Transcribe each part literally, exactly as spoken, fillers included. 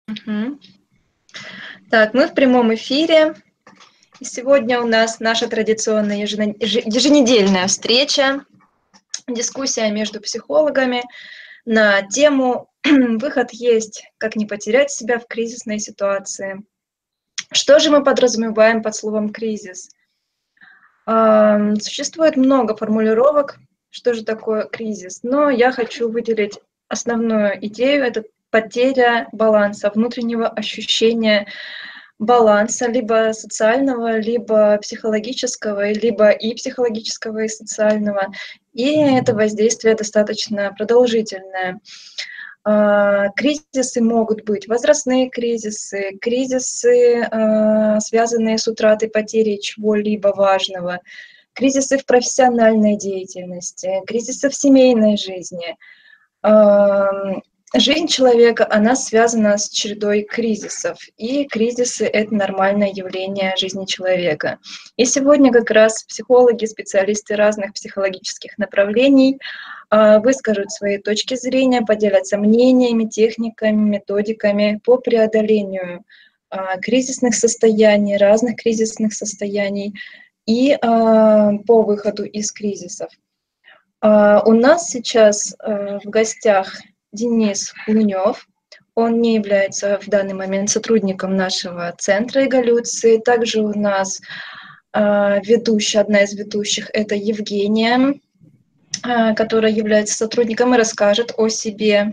Мгм. Так, мы в прямом эфире. И сегодня у нас наша традиционная ежено- еже- еженедельная встреча, дискуссия между психологами на тему «Выход есть. Как не потерять себя в кризисной ситуации». Что же мы подразумеваем под словом «кризис»? Ам, Существует много формулировок, что же такое кризис, но я хочу выделить основную идею– это потеря баланса, внутреннего ощущения баланса, либо социального, либо психологического, либо и психологического, и социального. И это воздействие достаточно продолжительное. А, Кризисы могут быть возрастные кризисы, кризисы, а, связанные с утратой, потерей чего-либо важного, кризисы в профессиональной деятельности, кризисы в семейной жизни. Ам, Жизнь человека, она связана с чередой кризисов, и кризисы– это нормальное явление жизни человека. И сегодня как раз психологи, специалисты разных психологических направлений а, выскажут свои точки зрения, поделятся мнениями, техниками, методиками по преодолению а, кризисных состояний, разных кризисных состояний и а, по выходу из кризисов. А, У нас сейчас э, в гостях Денис Лунев. Он не является в данный момент сотрудником нашего центра эволюции. Также у нас а, ведущая, одна из ведущих, это Евгения, а, которая является сотрудником и расскажет о себе.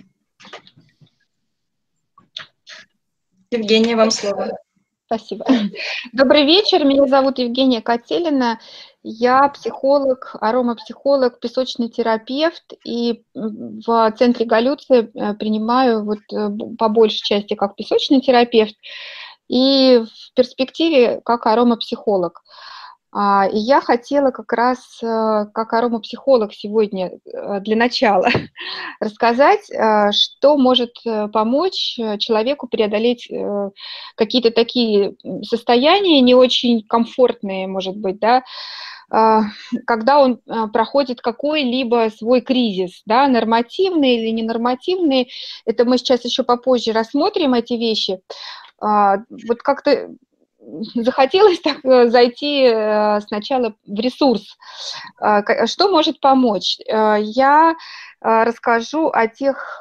Евгения, вам слово. Спасибо. Добрый вечер, меня зовут Евгения Котелина. Я психолог, аромапсихолог, песочный терапевт, и в центре Галюции принимаю вот по большей части как песочный терапевт и в перспективе как аромапсихолог. И я хотела как раз как аромапсихолог сегодня для начала рассказать, что может помочь человеку преодолеть какие-то такие состояния не очень комфортные, может быть, да, когда он проходит какой-либо свой кризис, да, нормативный или ненормативный. Это мы сейчас еще попозже рассмотрим эти вещи. Вот как-то захотелось так зайти сначала в ресурс. Что может помочь? Я расскажу о тех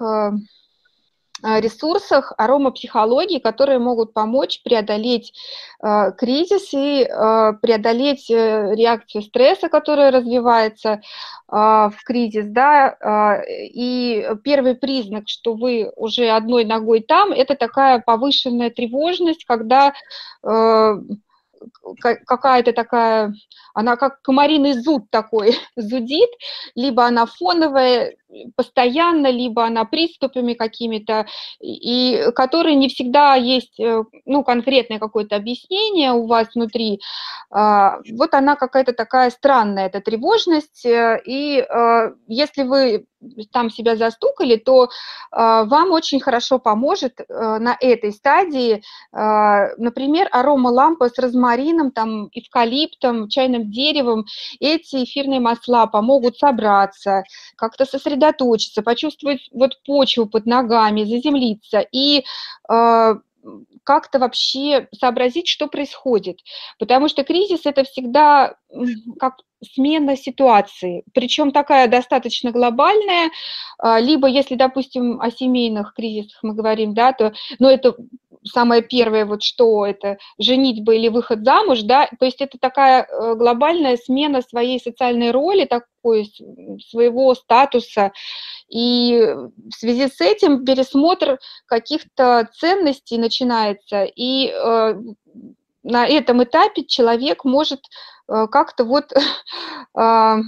ресурсах аромапсихологии, которые могут помочь преодолеть э, кризис и э, преодолеть реакцию стресса, которая развивается э, в кризис, да, э, и первый признак, что вы уже одной ногой там, это такая повышенная тревожность, когда э, какая-то такая, она как комариный зуд такой зудит, либо она фоновая постоянно, либо она приступами какими-то, и которые не всегда есть, ну, конкретное какое-то объяснение у вас внутри. Вот она какая-то такая странная, эта тревожность, и если вы там себя застукали, то вам очень хорошо поможет на этой стадии, например, аромалампа с розмарином, там, эвкалиптом, чайным деревом. Эти эфирные масла помогут собраться, как-то сосредоточиться, почувствовать вот почву под ногами, заземлиться и э, как-то вообще сообразить, что происходит. Потому что кризис – это всегда как смена ситуации, причем такая достаточно глобальная, либо если, допустим, о семейных кризисах мы говорим, да, то, ну, это самое первое, вот что это, женитьба или выход замуж, да, то есть это такая глобальная смена своей социальной роли, такой своего статуса, и в связи с этим пересмотр каких-то ценностей начинается, и э, на этом этапе человек может э, как-то вот э,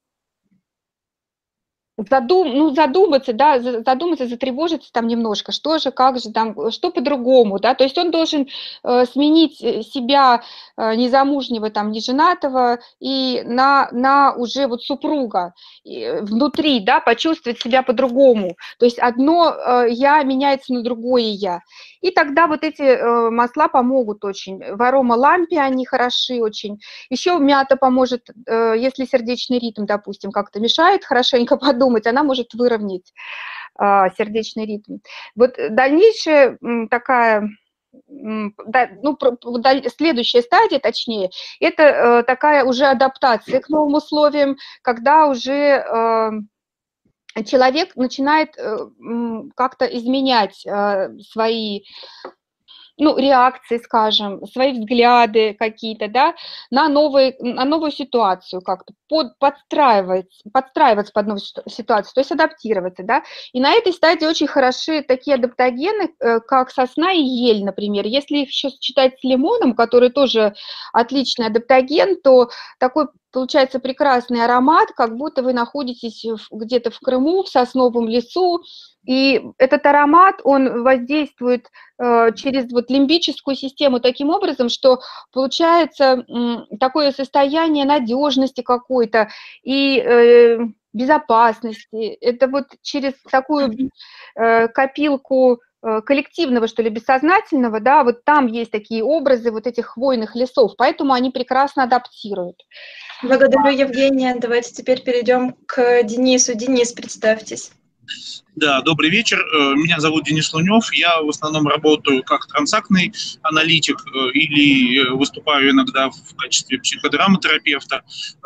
Задум, ну, задуматься, да, задуматься, затревожиться там немножко, что же, как же там, что по-другому, да, то есть он должен э, сменить себя э, незамужнего, там, неженатого и на, на уже вот супруга и внутри, да, почувствовать себя по-другому, то есть одно э, я меняется на другое я, и тогда вот эти э, масла помогут очень, в аромалампе они хороши очень, еще мята поможет, э, если сердечный ритм, допустим, как-то мешает хорошенько подумать, она может выровнять. сердечный ритм. Вот дальнейшая такая, да, ну, следующая стадия, точнее, это такая уже адаптация к новым условиям, когда уже человек начинает как-то изменять свои, ну, реакции, скажем, свои взгляды какие-то, да, на, новые, на новую ситуацию как-то, под, подстраиваться, подстраиваться под новую ситуацию, то есть адаптироваться, да. И на этой стадии очень хороши такие адаптогены, как сосна и ель, например. Если их еще сочетать с лимоном, который тоже отличный адаптоген, то такой получается прекрасный аромат, как будто вы находитесь где-то в Крыму, в сосновом лесу, и этот аромат, он воздействует э, через вот лимбическую систему таким образом, что получается э, такое состояние надежности какой-то и э, безопасности. Это вот через такую э, копилку э, коллективного, что ли, бессознательного, да, вот там есть такие образы вот этих хвойных лесов, поэтому они прекрасно адаптируют. Благодарю, Евгения. Давайте теперь перейдем к Денису. Денис, представьтесь. Да, добрый вечер. Меня зовут Денис Лунев. Я в основном работаю как трансактный аналитик или выступаю иногда в качестве психодраматерапевта.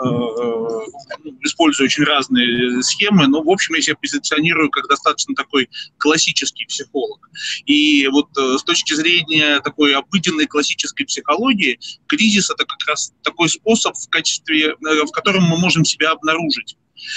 Использую очень разные схемы, но, в общем, я себя позиционирую как достаточно такой классический психолог. И вот с точки зрения такой обыденной классической психологии, кризис – это как раз такой способ, в качестве, в котором мы можем себя обнаружить.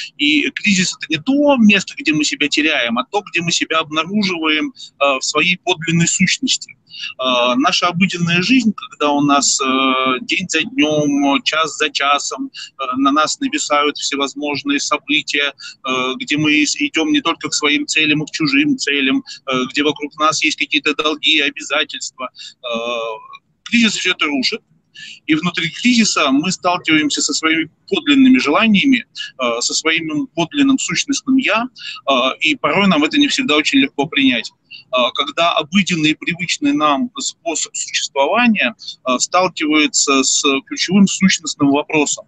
И кризис – это не то место, где мы себя теряем, а то, где мы себя обнаруживаем э, в своей подлинной сущности. Э, наша обыденная жизнь, когда у нас э, день за днем, час за часом, э, на нас нависают всевозможные события, э, где мы идем не только к своим целям, а к чужим целям, э, где вокруг нас есть какие-то долги и обязательства. Э, кризис все это рушит. И внутри кризиса мы сталкиваемся со своими подлинными желаниями, со своим подлинным сущностным «я», и порой нам это не всегда очень легко принять. Когда обыденный и привычный нам способ существования сталкивается с ключевым сущностным вопросом.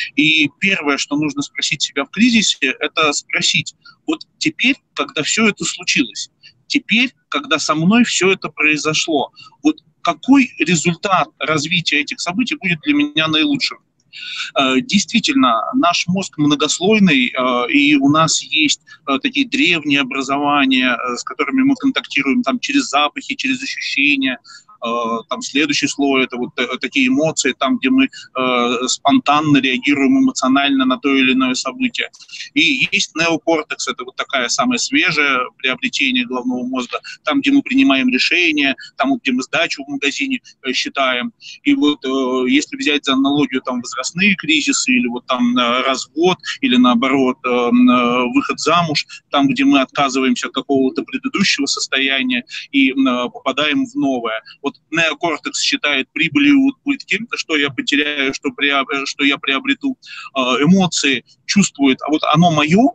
И первое, что нужно спросить себя в кризисе, это спросить, вот теперь, когда все это случилось, теперь, когда со мной все это произошло, вот какой результат развития этих событий будет для меня наилучшим? Действительно, наш мозг многослойный, и у нас есть такие древние образования, с которыми мы контактируем там, через запахи, через ощущения. Там следующий слой – это вот такие эмоции, там, где мы э, спонтанно реагируем эмоционально на то или иное событие. И есть неокортекс – это вот такая самая свежее приобретение головного мозга, там, где мы принимаем решения, там, где мы сдачу в магазине э, считаем. И вот э, если взять за аналогию там, возрастные кризисы, или вот там э, развод, или наоборот э, э, выход замуж, там, где мы отказываемся от какого-то предыдущего состояния и э, попадаем в новое. Вот неокортекс считает прибыли и убытки, что я потеряю, что, приоб... что я приобрету. Эмоции чувствует, а вот оно мое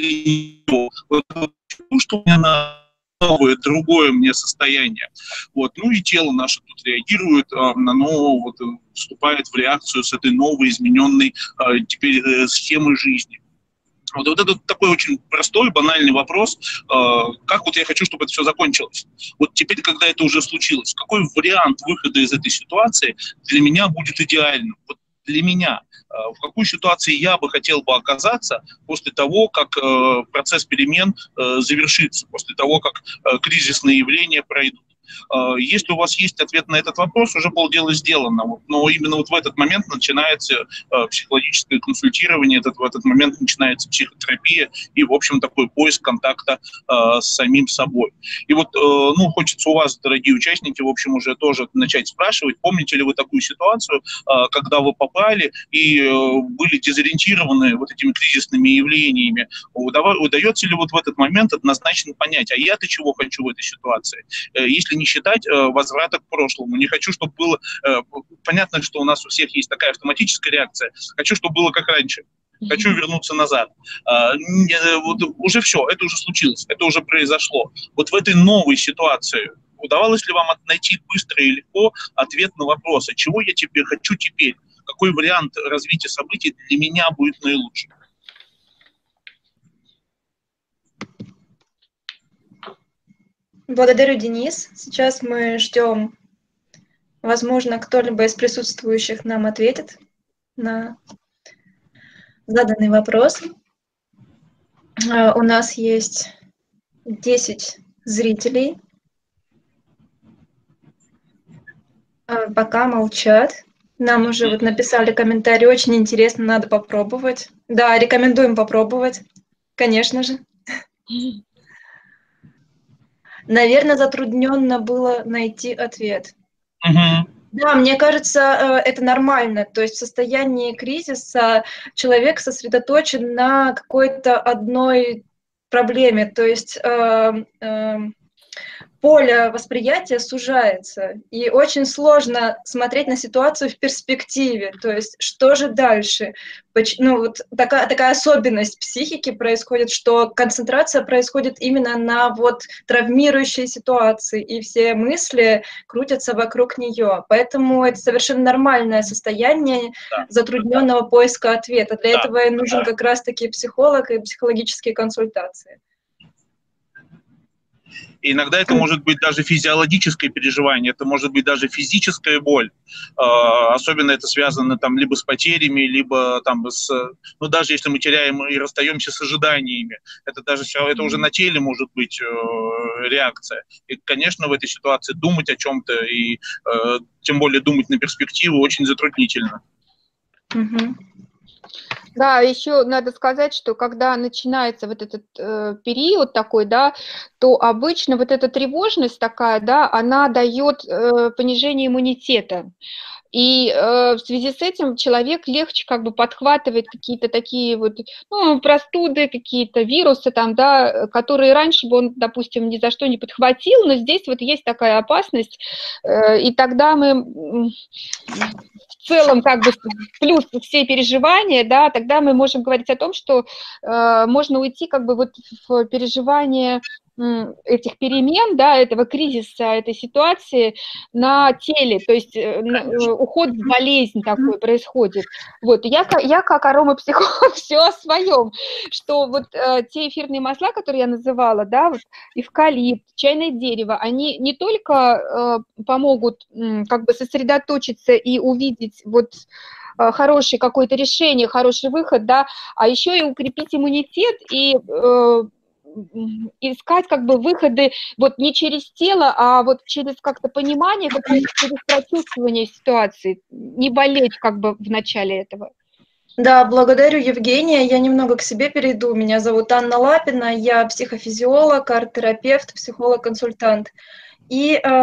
или не вот, что у меня на новое, другое мне состояние. Вот. Ну и тело наше тут реагирует, оно вот, вступает в реакцию с этой новой, измененной теперь схемой жизни. Вот, вот это такой очень простой, банальный вопрос, э, как вот я хочу, чтобы это все закончилось. Вот теперь, когда это уже случилось, какой вариант выхода из этой ситуации для меня будет идеальным? Вот для меня. Э, в какой ситуации я бы хотел бы оказаться после того, как э, процесс перемен э, завершится, после того, как э, кризисные явления пройдут? Если у вас есть ответ на этот вопрос, уже полдела сделано. Но именно вот в этот момент начинается психологическое консультирование, этот, в этот момент начинается психотерапия и, в общем, такой поиск контакта э, с самим собой. И вот, э, ну, хочется у вас, дорогие участники, в общем, уже тоже начать спрашивать, помните ли вы такую ситуацию, э, когда вы попали и э, были дезориентированы вот этими кризисными явлениями? Удается ли вот в этот момент однозначно понять, а я-то чего хочу в этой ситуации? Э, если не считать э, возврата к прошлому. Не хочу, чтобы было... Э, понятно, что у нас у всех есть такая автоматическая реакция. Хочу, чтобы было как раньше. Хочу вернуться назад. Э, э, вот уже все, это уже случилось, это уже произошло. Вот в этой новой ситуации удавалось ли вам найти быстро и легко ответ на вопрос, а чего я теперь хочу теперь? Какой вариант развития событий для меня будет наилучшим? Благодарю, Денис. Сейчас мы ждем, возможно, кто-либо из присутствующих нам ответит на заданный вопрос. У нас есть десять зрителей. Пока молчат. Нам уже вот написали комментарий, очень интересно, надо попробовать. Да, рекомендуем попробовать, конечно же. Наверное, затрудненно было найти ответ. Угу. Да, мне кажется, это нормально. То есть в состоянии кризиса человек сосредоточен на какой-то одной проблеме. То есть э, э, поле восприятия сужается, и очень сложно смотреть на ситуацию в перспективе, то есть что же дальше. Ну, вот такая, такая особенность психики происходит, что концентрация происходит именно на вот травмирующей ситуации, и все мысли крутятся вокруг нее. Поэтому это совершенно нормальное состояние Да. затрудненного поиска ответа. Для Да. этого и нужен Да. как раз-таки психолог и психологические консультации. И иногда это может быть даже физиологическое переживание, это может быть даже физическая боль. Особенно это связано там либо с потерями, либо там с... Ну, даже если мы теряем и расстаемся с ожиданиями, это даже это уже на теле может быть реакция. И, конечно, в этой ситуации думать о чем-то и тем более думать на перспективу очень затруднительно. Mm-hmm. Да, еще надо сказать, что когда начинается вот этот э, период такой, да, то обычно вот эта тревожность такая, да, она дает э, понижение иммунитета. И э, в связи с этим человек легче как бы подхватывает какие-то такие вот, ну, простуды, какие-то вирусы там, да, которые раньше бы он, допустим, ни за что не подхватил, но здесь вот есть такая опасность, э, и тогда мы в целом как бы плюс все переживания, да, тогда мы можем говорить о том, что э, можно уйти как бы вот в переживание этих перемен, да, этого кризиса, этой ситуации на теле, то есть на, уход в болезнь такой происходит. Вот, я, я как аромапсихолог все о своем, что вот э, те эфирные масла, которые я называла, да, вот эвкалипт, чайное дерево, они не только э, помогут э, как бы сосредоточиться и увидеть вот э, хорошее какое-то решение, хороший выход, да, а еще и укрепить иммунитет и э, искать как бы выходы вот не через тело, а вот через как-то понимание, через прочувствование ситуации, не болеть как бы в начале этого. Да, благодарю, Евгения. Я немного к себе перейду. Меня зовут Анна Лапина, я психофизиолог, арт-терапевт, психолог-консультант. И э,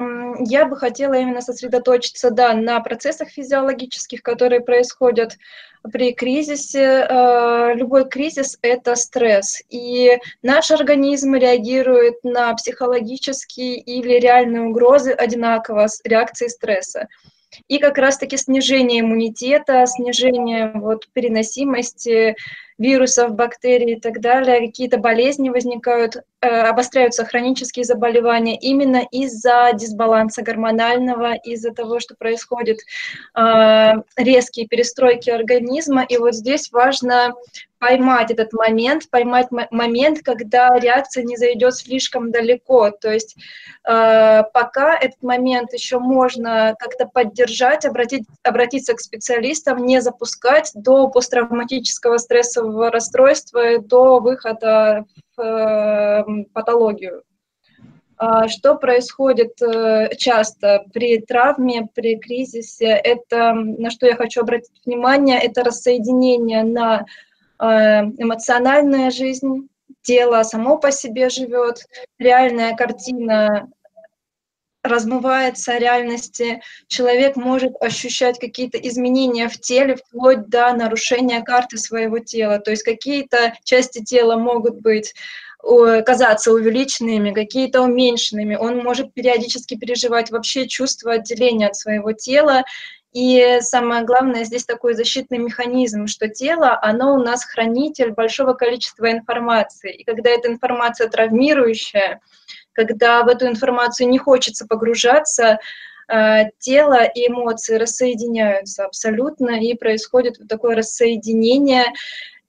я бы хотела именно сосредоточиться, да, на процессах физиологических, которые происходят при кризисе. Э, любой кризис – это стресс, и наш организм реагирует на психологические или реальные угрозы одинаково с реакцией стресса. И как раз-таки снижение иммунитета, снижение вот, переносимости вирусов, бактерий и так далее, какие-то болезни возникают, э, обостряются хронические заболевания именно из-за дисбаланса гормонального, из-за того, что происходят э, резкие перестройки организма. И вот здесь важно поймать этот момент, поймать момент, когда реакция не зайдет слишком далеко. То есть э, пока этот момент еще можно как-то поддержать, обратить, обратиться к специалистам, не запускать до посттравматического стрессового расстройства, до выхода в э, патологию. Что происходит часто при травме, при кризисе, это, на что я хочу обратить внимание, это рассоединение на эмоциональная жизнь, тело само по себе живет, реальная картина размывается реальности, человек может ощущать какие-то изменения в теле, вплоть до нарушения карты своего тела, то есть какие-то части тела могут быть казаться увеличенными, какие-то уменьшенными, он может периодически переживать вообще чувство отделения от своего тела. И самое главное, здесь такой защитный механизм, что тело, оно у нас хранитель большого количества информации. И когда эта информация травмирующая, когда в эту информацию не хочется погружаться, тело и эмоции рассоединяются абсолютно, и происходит вот такое рассоединение.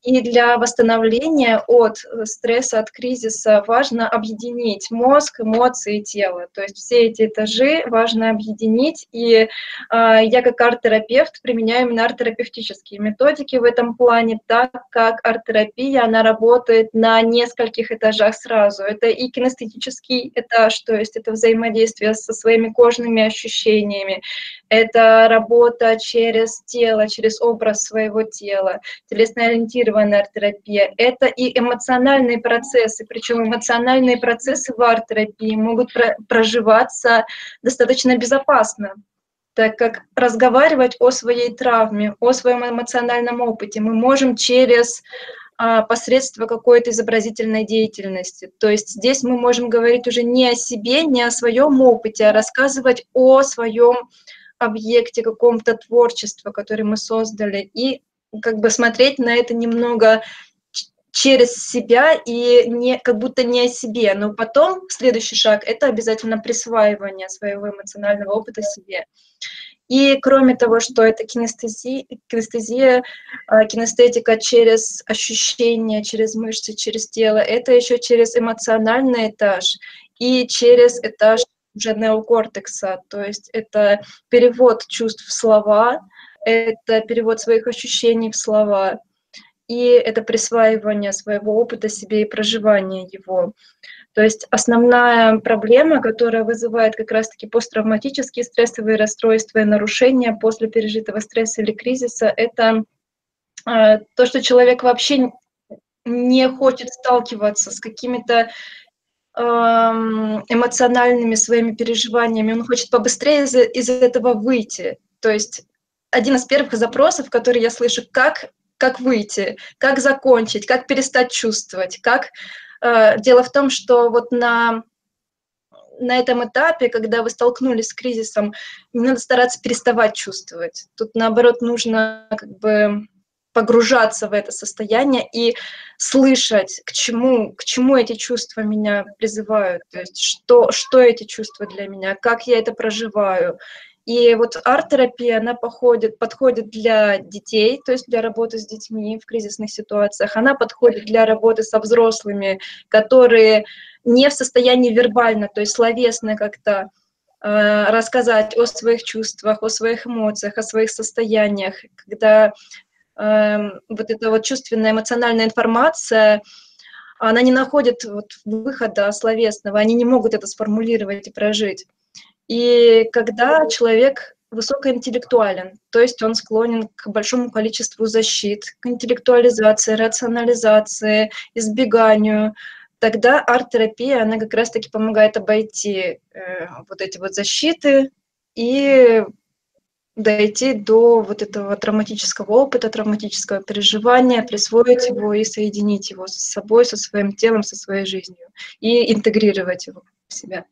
И для восстановления от стресса, от кризиса важно объединить мозг, эмоции и тело. То есть все эти этажи важно объединить. И э, я как арт-терапевт применяю именно арт-терапевтические методики в этом плане, так как арт-терапия, она работает на нескольких этажах сразу. Это и кинестетический этаж, то есть это взаимодействие со своими кожными ощущениями, это работа через тело, через образ своего тела, телесно-ориентированная арт-терапия. Это и эмоциональные процессы, причем эмоциональные процессы в арт-терапии могут про- проживаться достаточно безопасно, так как разговаривать о своей травме, о своем эмоциональном опыте мы можем через а, посредство какой-то изобразительной деятельности. То есть здесь мы можем говорить уже не о себе, не о своем опыте, а рассказывать о своем объекте, каком-то творчестве, которое мы создали, и как бы смотреть на это немного через себя и не, как будто не о себе. Но потом следующий шаг – это обязательно присваивание своего эмоционального опыта себе. И кроме того, что это кинестезия, кинестезия, кинестетика через ощущения, через мышцы, через тело, это еще через эмоциональный этаж и через этаж уже неокортекса, то есть это перевод чувств в слова, это перевод своих ощущений в слова, и это присваивание своего опыта себе и проживание его. То есть основная проблема, которая вызывает как раз-таки посттравматические стрессовые расстройства и нарушения после пережитого стресса или кризиса, это э, то, что человек вообще не хочет сталкиваться с какими-то эмоциональными своими переживаниями, он хочет побыстрее из, из этого выйти. То есть один из первых запросов, который я слышу, как, как выйти, как закончить, как перестать чувствовать, как... Э, дело в том, что вот на, на этом этапе, когда вы столкнулись с кризисом, не надо стараться переставать чувствовать. Тут, наоборот, нужно как бы погружаться в это состояние и слышать, к чему, к чему эти чувства меня призывают, то есть что, что эти чувства для меня, как я это проживаю. И вот арт-терапия, она подходит, подходит для детей, то есть для работы с детьми в кризисных ситуациях, она подходит для работы со взрослыми, которые не в состоянии вербально, то есть словесно как-то э, рассказать о своих чувствах, о своих эмоциях, о своих состояниях, когда вот эта вот чувственная эмоциональная информация, она не находит вот выхода словесного, они не могут это сформулировать и прожить. И когда человек высокоинтеллектуален, то есть он склонен к большому количеству защит, к интеллектуализации, рационализации, избеганию, тогда арт-терапия, она как раз-таки помогает обойти э, вот эти вот защиты и дойти до вот этого травматического опыта, травматического переживания, присвоить его и соединить его с собой, со своим телом, со своей жизнью и интегрировать его в себя.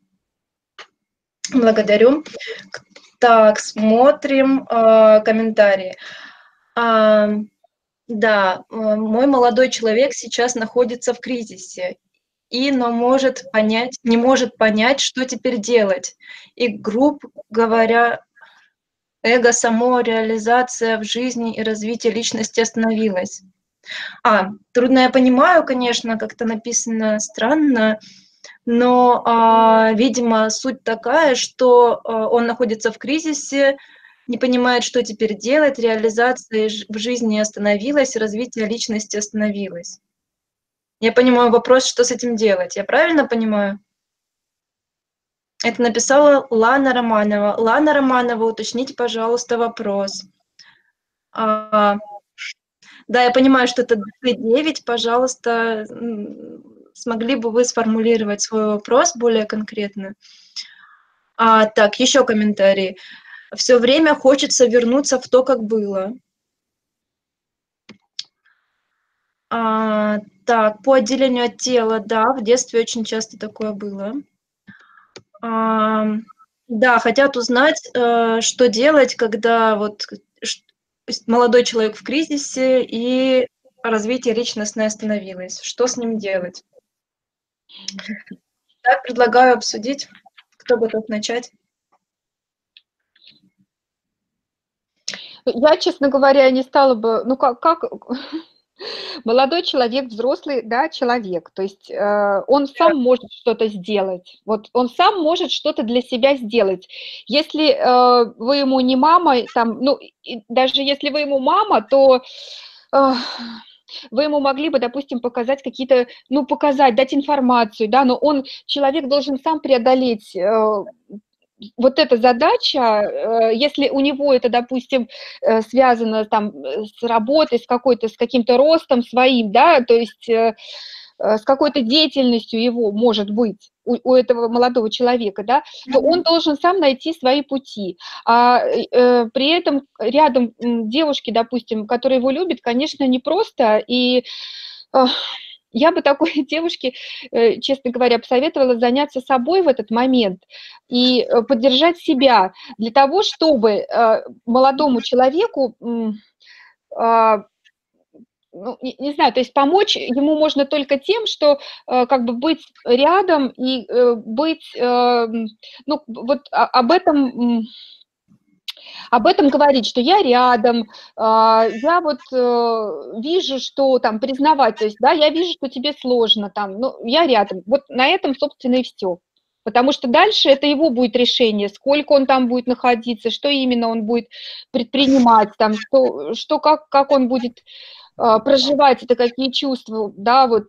Благодарю. Так, смотрим э, комментарии. А, да, мой молодой человек сейчас находится в кризисе, и но может понять, не может понять, что теперь делать. И, грубо говоря, эго, самореализация в жизни и развитие личности остановилась. А, трудно я понимаю, конечно, как-то написано странно, но, а, видимо, суть такая, что а, он находится в кризисе, не понимает, что теперь делать, реализация в жизни остановилась, развитие личности остановилось. Я понимаю вопрос, что с этим делать. Я правильно понимаю? Это написала Лана Романова. Лана Романова, уточните, пожалуйста, вопрос. А, да, я понимаю, что это девять. Пожалуйста, смогли бы вы сформулировать свой вопрос более конкретно? А, так, еще комментарий. Все время хочется вернуться в то, как было. А, так, по отделению от тела, да, в детстве очень часто такое было. А, да, хотят узнать, э, что делать, когда вот молодой человек в кризисе и развитие личностное остановилось. Что с ним делать? Так, предлагаю обсудить. Кто готов начать? Я, честно говоря, не стала бы, ну как, как Молодой человек, взрослый, да, человек, то есть э, он сам может что-то сделать, вот он сам может что-то для себя сделать. Если э, вы ему не мама, там, ну, и даже если вы ему мама, то э, вы ему могли бы, допустим, показать какие-то, ну, показать, дать информацию, да, но он, человек должен сам преодолеть э, вот эта задача, если у него это, допустим, связано там с работой, с какой-то, с каким-то ростом своим, да, то есть с какой-то деятельностью его, может быть, у, у этого молодого человека, да, то он должен сам найти свои пути. А э, при этом рядом девушки, допустим, которые его любят, конечно, непросто, и э, я бы такой девушке, честно говоря, посоветовала заняться собой в этот момент и поддержать себя для того, чтобы молодому человеку, ну, не, не знаю, то есть помочь ему можно только тем, что как бы быть рядом и быть, ну, вот об этом... Об этом говорить, что я рядом, я вот вижу, что там признавать, то есть, да, я вижу, что тебе сложно там, но я рядом. Вот на этом, собственно, и все. Потому что дальше это его будет решение, сколько он там будет находиться, что именно он будет предпринимать, там, что, что как, как он будет проживать это, какие чувства, да, вот.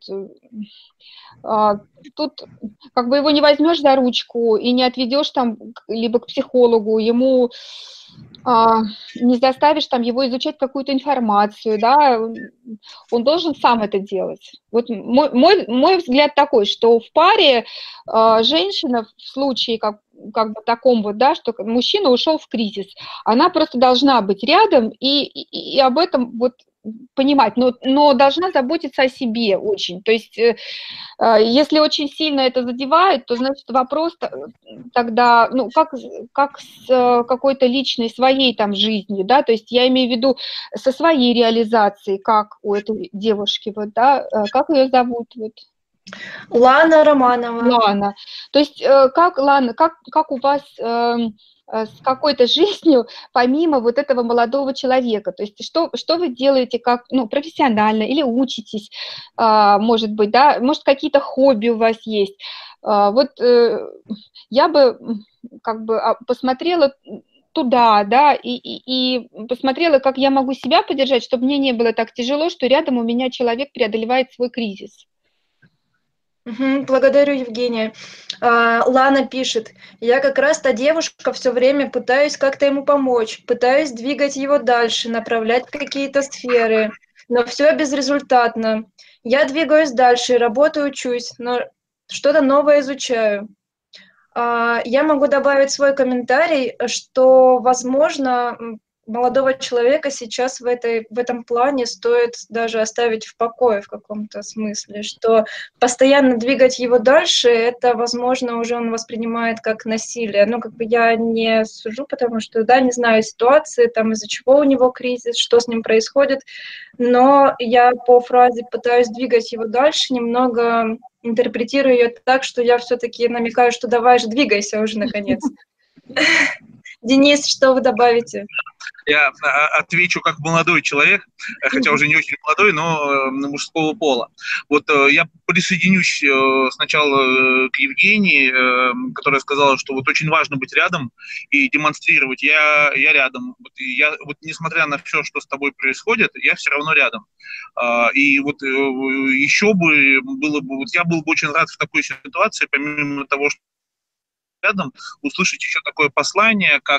Тут как бы его не возьмешь за ручку и не отведешь там либо к психологу, ему а, не заставишь там его изучать какую-то информацию, да, он должен сам это делать. Вот мой, мой, мой взгляд такой, что в паре а, женщина в случае как, как бы таком вот, да, что мужчина ушел в кризис, она просто должна быть рядом и, и, и об этом вот понимать, но, но должна заботиться о себе очень. То есть э, если очень сильно это задевает, то, значит, вопрос тогда, ну, как, как с какой-то личной своей там жизнью, да, то есть я имею в виду со своей реализацией, как у этой девушки, вот, да, как ее зовут, вот? Лана Романова. Лана. То есть как, Лана, как, как у вас... с какой-то жизнью, помимо вот этого молодого человека. То есть что, что вы делаете как, ну, профессионально или учитесь, может быть, да, может, какие-то хобби у вас есть. Вот я бы как бы посмотрела туда, да, и, и, и посмотрела, как я могу себя поддержать, чтобы мне не было так тяжело, что рядом у меня человек преодолевает свой кризис. Благодарю, Евгения. Лана пишет: я как раз та девушка, все время пытаюсь как-то ему помочь, пытаюсь двигать его дальше, направлять в какие-то сферы, но все безрезультатно. Я двигаюсь дальше, работаю, учусь, но что-то новое изучаю. Я могу добавить свой комментарий, что, возможно, молодого человека сейчас в, этой, в этом плане стоит даже оставить в покое в каком-то смысле, что постоянно двигать его дальше, это, возможно, уже он воспринимает как насилие. Ну, как бы я не сужу, потому что, да, не знаю ситуации, там, из-за чего у него кризис, что с ним происходит, но я по фразе «пытаюсь двигать его дальше» немного интерпретирую ее так, что я все-таки намекаю, что давай же двигайся уже, наконец. Денис, что вы добавите? Я отвечу как молодой человек, хотя уже не очень молодой, но мужского пола. Вот я присоединюсь сначала к Евгении, которая сказала, что вот очень важно быть рядом и демонстрировать. Я, я рядом. Вот, я, вот несмотря на все, что с тобой происходит, я все равно рядом. И вот еще бы было бы, вот я был бы очень рад в такой ситуации, помимо того, что рядом, услышать еще такое послание, как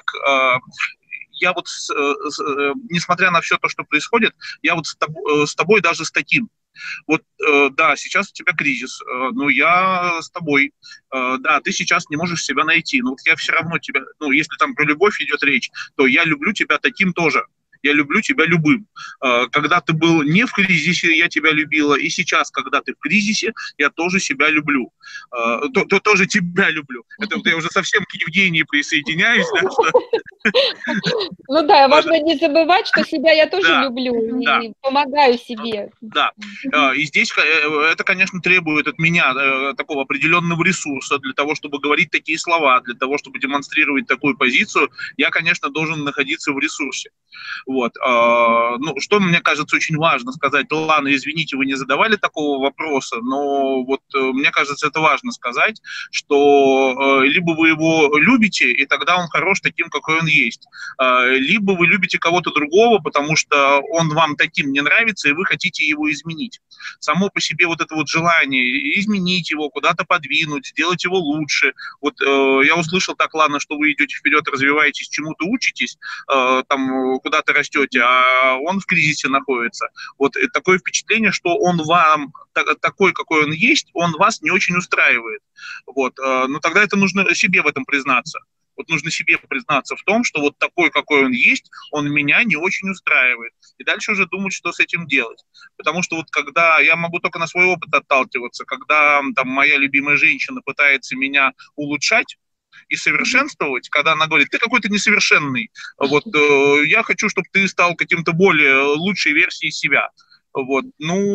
я вот, несмотря на все то, что происходит, я вот с тобой, с тобой даже с таким. Вот, да, сейчас у тебя кризис, но я с тобой. Да, ты сейчас не можешь себя найти, но вот я все равно тебя, ну, если там про любовь идет речь, то я люблю тебя таким тоже. Я люблю тебя любым. Когда ты был не в кризисе, я тебя любила, и сейчас, когда ты в кризисе, я тоже себя люблю. То, то, тоже тебя люблю. Это вот я уже совсем к Евгении присоединяюсь. Да, что... Ну да, важно не забывать, что себя я тоже да, люблю и да. помогаю себе. Да, и здесь это, конечно, требует от меня такого определенного ресурса для того, чтобы говорить такие слова, для того, чтобы демонстрировать такую позицию, я, конечно, должен находиться в ресурсе. Вот. Ну, что мне кажется очень важно сказать, ладно, извините, вы не задавали такого вопроса, но вот мне кажется, это важно сказать, что либо вы его любите, и тогда он хорош таким, какой он есть, либо вы любите кого-то другого, потому что он вам таким не нравится, и вы хотите его изменить. Само по себе вот это вот желание изменить его, куда-то подвинуть, сделать его лучше. Вот я услышал так, ладно, что вы идете вперед, развиваетесь, чему-то учитесь, там куда-то растете, а он в кризисе находится. Вот такое впечатление, что он вам такой, какой он есть, он вас не очень устраивает. Вот. Но тогда это нужно себе в этом признаться. Вот нужно себе признаться в том, что вот такой, какой он есть, он меня не очень устраивает. И дальше уже думать, что с этим делать. Потому что вот когда, я могу только на свой опыт отталкиваться, когда там моя любимая женщина пытается меня улучшать и совершенствовать, когда она говорит, ты какой-то несовершенный, вот, э, я хочу, чтобы ты стал каким-то более лучшей версией себя. Вот.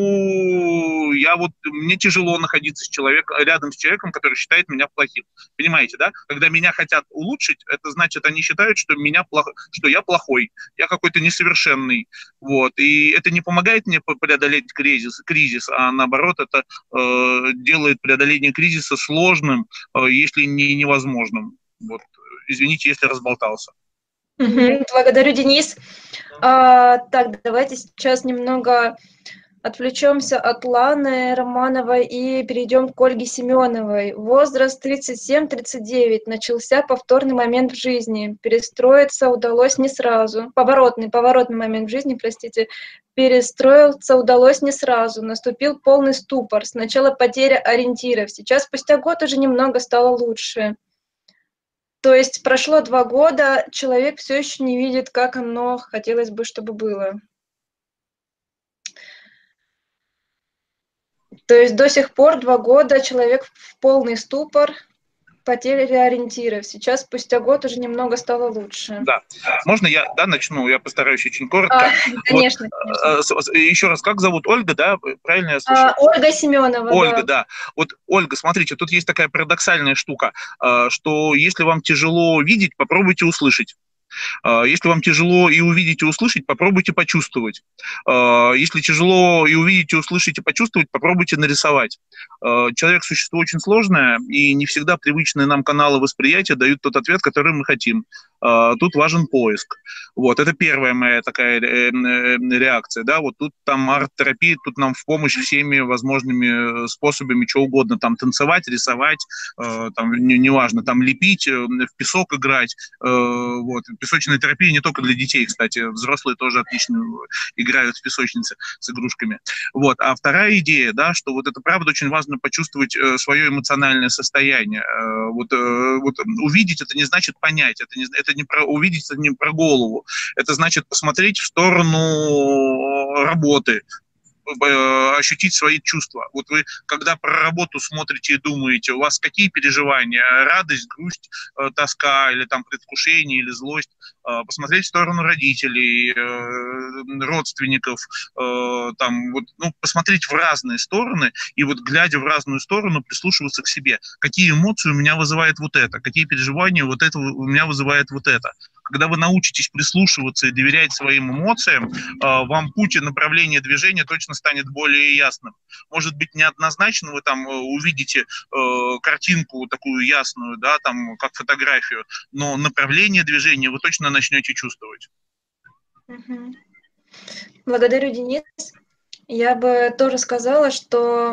Ну, я вот, мне тяжело находиться с человеком, рядом с человеком, который считает меня плохим. Понимаете, да? Когда меня хотят улучшить, это значит, они считают, что, меня плохо, что я плохой, я какой-то несовершенный. Вот. И это не помогает мне преодолеть кризис, кризис а наоборот, это э, делает преодоление кризиса сложным, э, если не невозможным. Вот. Извините, если разболтался. Угу, благодарю, Денис. А, так, давайте сейчас немного отвлечемся от Ланы Романовой и перейдем к Ольге Семеновой. Возраст тридцать семь тридцать девять. Начался повторный момент в жизни. Перестроиться удалось не сразу. Поворотный, поворотный момент в жизни, простите. Перестроиться удалось не сразу. Наступил полный ступор. Сначала потеря ориентиров. Сейчас, спустя год, уже немного стало лучше. То есть прошло два года, человек все еще не видит, как оно хотелось бы, чтобы было. То есть до сих пор два года человек в полный ступор, потеря ориентиров. Сейчас, спустя год, уже немного стало лучше. Да. Можно я да, начну? Я постараюсь очень коротко. А, конечно, вот, конечно. Еще раз, как зовут? Ольга, да? Правильно я слышал? А, Ольга Семенова, Ольга, да. да. Вот, Ольга, смотрите, тут есть такая парадоксальная штука, что если вам тяжело видеть, попробуйте услышать. Если вам тяжело и увидеть, и услышать, попробуйте почувствовать. Если тяжело и увидеть, и услышать, и почувствовать, попробуйте нарисовать. Человек – существо очень сложное, и не всегда привычные нам каналы восприятия дают тот ответ, который мы хотим. Тут важен поиск. Вот, это первая моя такая реакция. Да? Вот тут там арт-терапия, тут нам в помощь всеми возможными способами, что угодно, там танцевать, рисовать, там, неважно, там лепить, в песок играть. Вот. Песочная терапия не только для детей, кстати, взрослые тоже отлично играют в песочнице с игрушками. Вот. А вторая идея, да, что вот это правда очень важно почувствовать э, свое эмоциональное состояние. Э, вот, э, вот увидеть это не значит понять, это не, это не про увидеть, это не про голову, это значит посмотреть в сторону работы, ощутить свои чувства. Вот вы, когда про работу смотрите и думаете, у вас какие переживания? Радость, грусть, тоска, или там предвкушение, или злость? Посмотреть в сторону родителей, родственников, там, вот, ну, посмотреть в разные стороны, и вот, глядя в разную сторону, прислушиваться к себе. Какие эмоции у меня вызывает вот это? Какие переживания вот это у меня вызывает вот это? Когда вы научитесь прислушиваться и доверять своим эмоциям, вам путь и направление движения точно станет более ясным. Может быть, неоднозначно вы там увидите картинку такую ясную, да, там, как фотографию, но направление движения вы точно начнете чувствовать. Угу. Благодарю, Денис. Я бы тоже сказала, что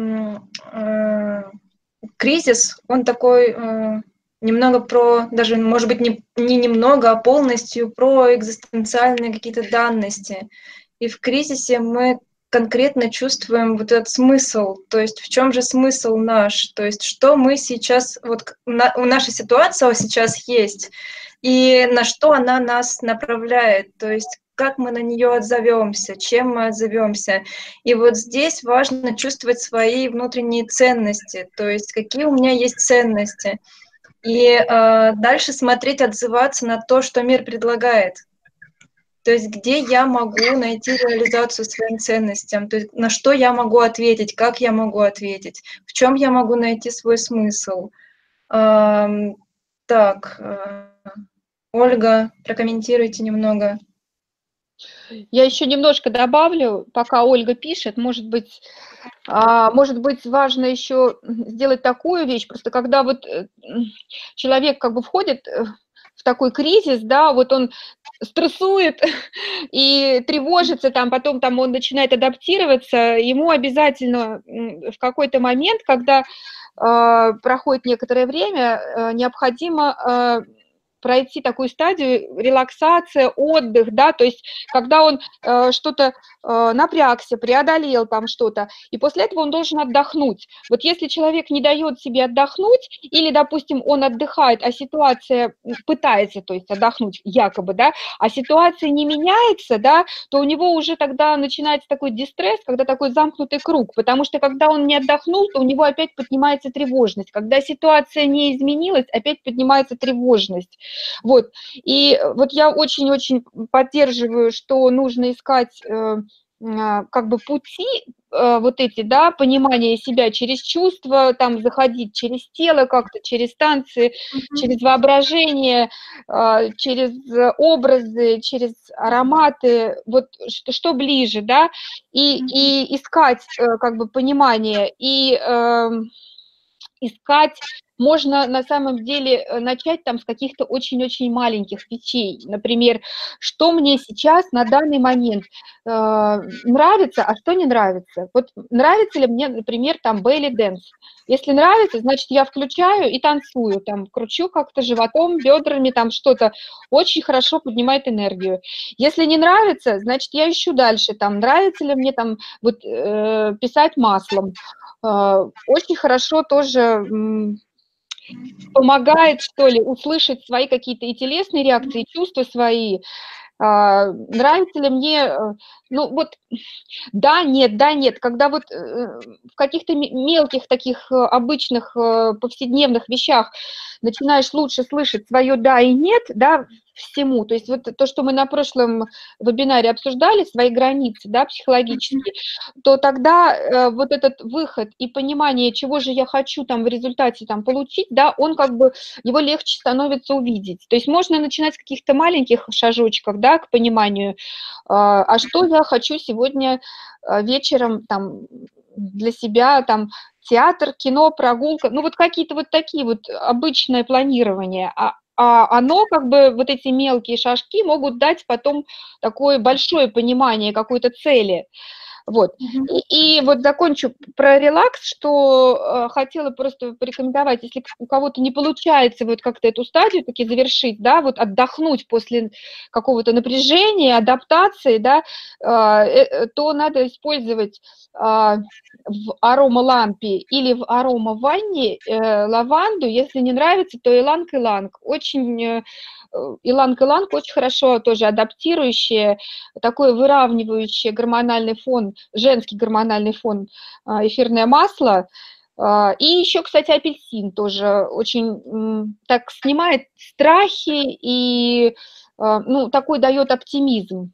э, кризис, он такой... Э, немного про, даже, может быть, не, не немного, а полностью про экзистенциальные какие-то данности. И в кризисе мы конкретно чувствуем вот этот смысл, то есть в чем же смысл наш, то есть что мы сейчас, вот на, наша ситуация сейчас есть, и на что она нас направляет, то есть как мы на нее отзовемся, чем мы отзовемся. И вот здесь важно чувствовать свои внутренние ценности, то есть какие у меня есть ценности. И э, дальше смотреть, отзываться на то, что мир предлагает. То есть где я могу найти реализацию своим ценностям, то есть на что я могу ответить, как я могу ответить, в чем я могу найти свой смысл. Э, так, э, Ольга, прокомментируйте немного. Я еще немножко добавлю, пока Ольга пишет, может быть, а, может быть, важно еще сделать такую вещь, просто когда вот э, м, человек как бы входит э, в такой кризис, да, вот он стрессует и тревожится, там, потом там он начинает адаптироваться, ему обязательно м, в какой-то момент, когда э, проходит некоторое время, э, необходимо э, пройти такую стадию релаксация, отдых, да, то есть когда он э, что-то э, напрягся, преодолел там что-то, и после этого он должен отдохнуть. Вот если человек не дает себе отдохнуть, или, допустим, он отдыхает, а ситуация м, пытается, то есть отдохнуть якобы, да, а ситуация не меняется, да, то у него уже тогда начинается такой дистресс, когда такой замкнутый круг, потому что когда он не отдохнул, то у него опять поднимается тревожность. Когда ситуация не изменилась, опять поднимается тревожность. Вот. И вот я очень-очень поддерживаю, что нужно искать э, а, как бы пути э, вот эти, да, понимания себя через чувства, там заходить через тело как-то, через танцы, через воображение, э, через образы, через ароматы, вот что, что ближе, да, и, и искать э, как бы понимание, и э, искать можно на самом деле э, начать там с каких-то очень-очень маленьких вещей. Например, что мне сейчас на данный момент э, нравится, а что не нравится. Вот нравится ли мне, например, там belly dance. Если нравится, значит, я включаю и танцую, там, кручу как-то животом, бедрами, там что-то. Очень хорошо поднимает энергию. Если не нравится, значит, я ищу дальше, там, нравится ли мне там вот, э, писать маслом. Э, очень хорошо тоже м, помогает, что ли, услышать свои какие-то и телесные реакции, и чувства свои. А, нравится ли мне, э, ну вот, да, нет, да, нет, когда вот э, в каких-то м- мелких таких э, обычных э, повседневных вещах начинаешь лучше слышать свое да и нет, да, всему, то есть вот то, что мы на прошлом вебинаре обсуждали, свои границы, да, психологические, то тогда э, вот этот выход и понимание, чего же я хочу там в результате там получить, да, он как бы, его легче становится увидеть. То есть можно начинать с каких-то маленьких шажочков, да, к пониманию, а а что я хочу сегодня э, вечером там для себя, там, театр, кино, прогулка, ну вот какие-то вот такие вот обычное планирование, а, а оно как бы, вот эти мелкие шажки могут дать потом такое большое понимание какой-то цели. Вот. Мгм. И, и вот закончу про релакс, что э, хотела просто порекомендовать, если к- у кого-то не получается вот как-то эту стадию таки завершить, да, вот отдохнуть после какого-то напряжения, адаптации, да, э, э, то надо использовать а, в аромалампе или в аромаванне э, лаванду. Если не нравится, то иланг-иланг. Очень э, э, иланг-иланг очень хорошо тоже адаптирующее, такое выравнивающее гормональный фон, женский гормональный фон, а, эфирное масло. А, И еще, кстати, апельсин тоже очень м, так снимает страхи и а, ну, такой дает оптимизм.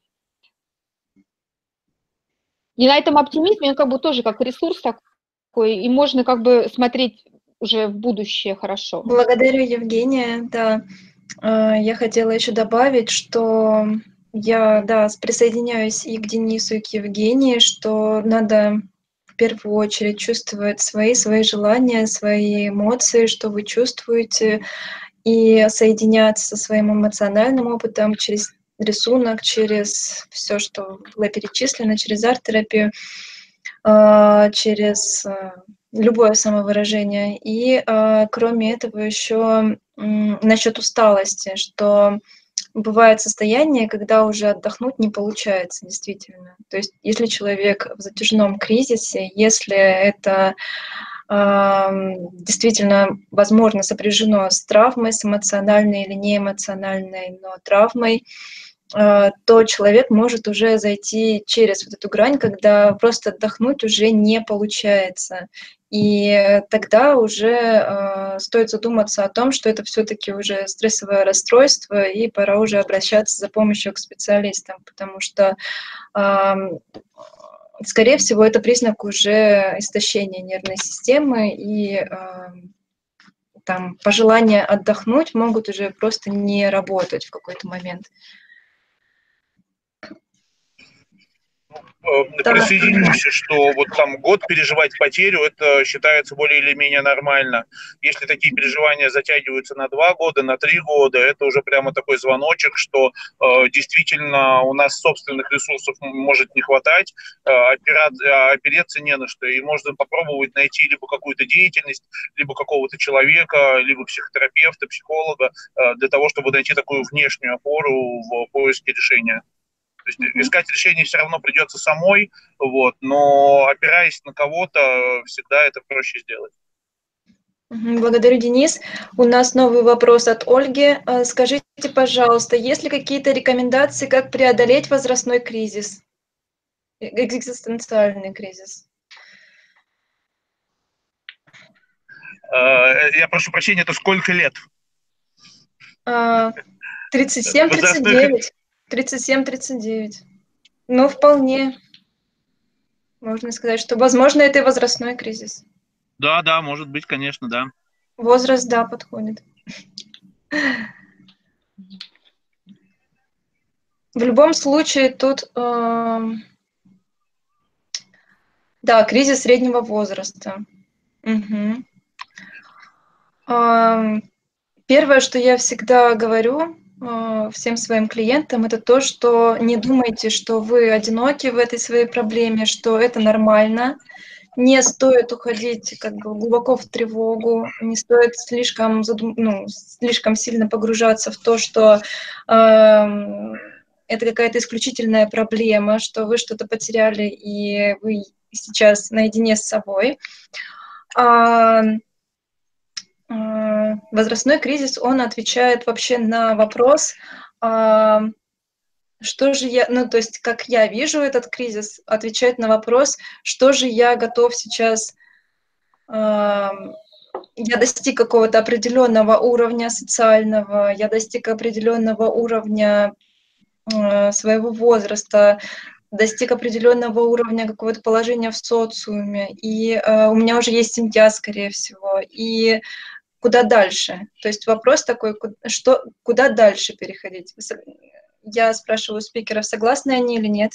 И на этом оптимизме он как бы тоже как ресурс такой, и можно как бы смотреть уже в будущее хорошо. Благодарю, Евгения. Да, А, я хотела еще добавить, что я, да, с- присоединяюсь и к Денису, и к Евгении, что надо в первую очередь чувствовать свои, свои желания, свои эмоции, что вы чувствуете, и соединяться со своим эмоциональным опытом через рисунок, через все, что было перечислено, через арт-терапию, а, через а, любое самовыражение. И а, кроме этого еще насчет усталости, что бывает состояние, когда уже отдохнуть не получается, действительно. То есть если человек в затяжном кризисе, если это ам, действительно, возможно, сопряжено с травмой, с эмоциональной или неэмоциональной, но травмой, а, то человек может уже зайти через вот эту грань, когда просто отдохнуть уже не получается. И тогда уже а, стоит задуматься о том, что это все-таки уже стрессовое расстройство, и пора уже обращаться за помощью к специалистам, потому что, ам, скорее всего, это признак уже истощения нервной системы, и ам, там пожелания отдохнуть могут уже просто не работать в какой-то момент. Да. Присоединюсь, что вот там год переживать потерю, это считается более или менее нормально. Если такие переживания затягиваются на два года, на три года, это уже прямо такой звоночек, что э, действительно у нас собственных ресурсов может не хватать, э, опира- опереться не на что, и можно попробовать найти либо какую-то деятельность, либо какого-то человека, либо психотерапевта, психолога, э, для того, чтобы найти такую внешнюю опору в поиске решения. То есть uh-huh. искать решение все равно придется самой, вот, но опираясь на кого-то, всегда это проще сделать. Uh-huh. Благодарю, Денис. У нас новый вопрос от Ольги. Скажите, пожалуйста, есть ли какие-то рекомендации, как преодолеть возрастной кризис, экзистенциальный кризис? Я прошу прощения, это сколько лет? тридцать семь тридцать девять. тридцать семь тридцать девять. Ну, вполне. Можно сказать, что, возможно, это и возрастной кризис. Да, да, может быть, конечно, да. Возраст, да, подходит. В любом случае, тут, э, да, кризис среднего возраста. Угу. Э, первое, что я всегда говорю всем своим клиентам, это то, что не думайте, что вы одиноки в этой своей проблеме, что это нормально. Не стоит уходить как бы глубоко в тревогу, не стоит слишком, задум... ну, слишком сильно погружаться в то, что э, это какая-то исключительная проблема, что вы что-то потеряли и вы сейчас наедине с собой. А, возрастной кризис, он отвечает вообще на вопрос, а, что же я, ну, то есть, как я вижу этот кризис, отвечает на вопрос, что же я готов сейчас, а, я достиг какого-то определенного уровня социального, я достиг определенного уровня а, своего возраста, достиг определенного уровня какого-то положения в социуме, и а, у меня уже есть семья, скорее всего, и куда дальше? То есть вопрос такой, что, куда дальше переходить? Я спрашиваю спикеров, согласны они или нет?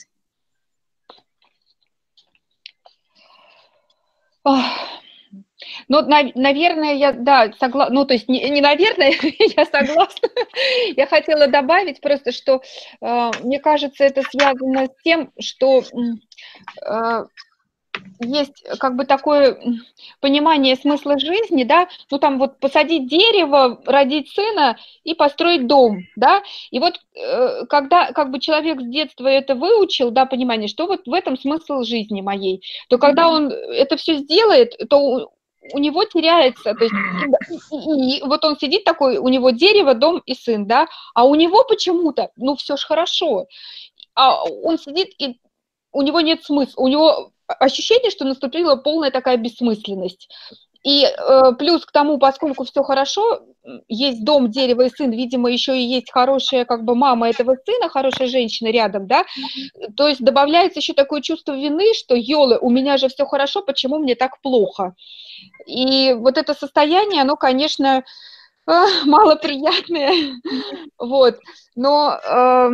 Ну, на, наверное, я, да, согласна, ну, то есть не, не наверное, я согласна. Я хотела добавить просто, что э, мне кажется, это связано с тем, что э, есть как бы такое понимание смысла жизни, да, ну там вот посадить дерево, родить сына и построить дом, да, и вот э, когда как бы человек с детства это выучил, да, понимание, что вот в этом смысл жизни моей, то когда он это все сделает, то у него теряется, то есть и, и, и вот он сидит такой, у него дерево, дом и сын, да, а у него почему-то, ну все ж хорошо, а он сидит и у него нет смысла, у него ощущение, что наступила полная такая бессмысленность. И э, плюс к тому, поскольку все хорошо, есть дом, дерево и сын, видимо, еще и есть хорошая как бы мама этого сына, хорошая женщина рядом, да, то есть добавляется еще такое чувство вины, что, ёлы, у меня же все хорошо, почему мне так плохо? И вот это состояние, оно, конечно, э, малоприятное, вот, но... Э,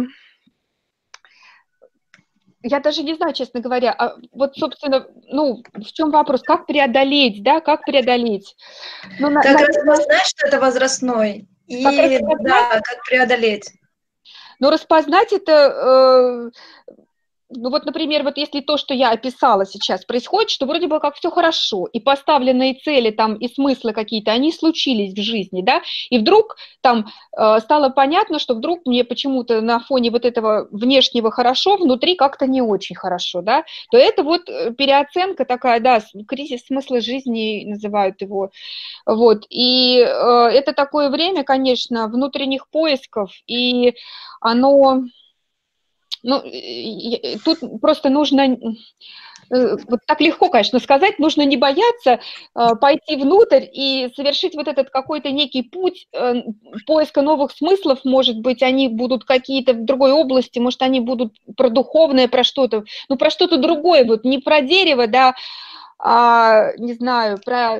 я даже не знаю, честно говоря, а вот, собственно, ну, в чем вопрос, как преодолеть, да, как преодолеть? Ну, как на, распознать, что это возрастной, и, как распознать? Да, как преодолеть? Ну, распознать это... Э, ну вот, например, вот если то, что я описала сейчас, происходит, что вроде бы как все хорошо, и поставленные цели там, и смыслы какие-то, они случились в жизни, да, и вдруг там э, стало понятно, что вдруг мне почему-то на фоне вот этого внешнего хорошо, внутри как-то не очень хорошо, да, то это вот переоценка такая, да, кризис смысла жизни называют его, вот, и э, это такое время, конечно, внутренних поисков, и оно... Ну, тут просто нужно, вот так легко, конечно, сказать, нужно не бояться пойти внутрь и совершить вот этот какой-то некий путь поиска новых смыслов, может быть, они будут какие-то в другой области, может, они будут про духовное, про что-то, ну, про что-то другое, вот не про дерево, да, а, не знаю, про...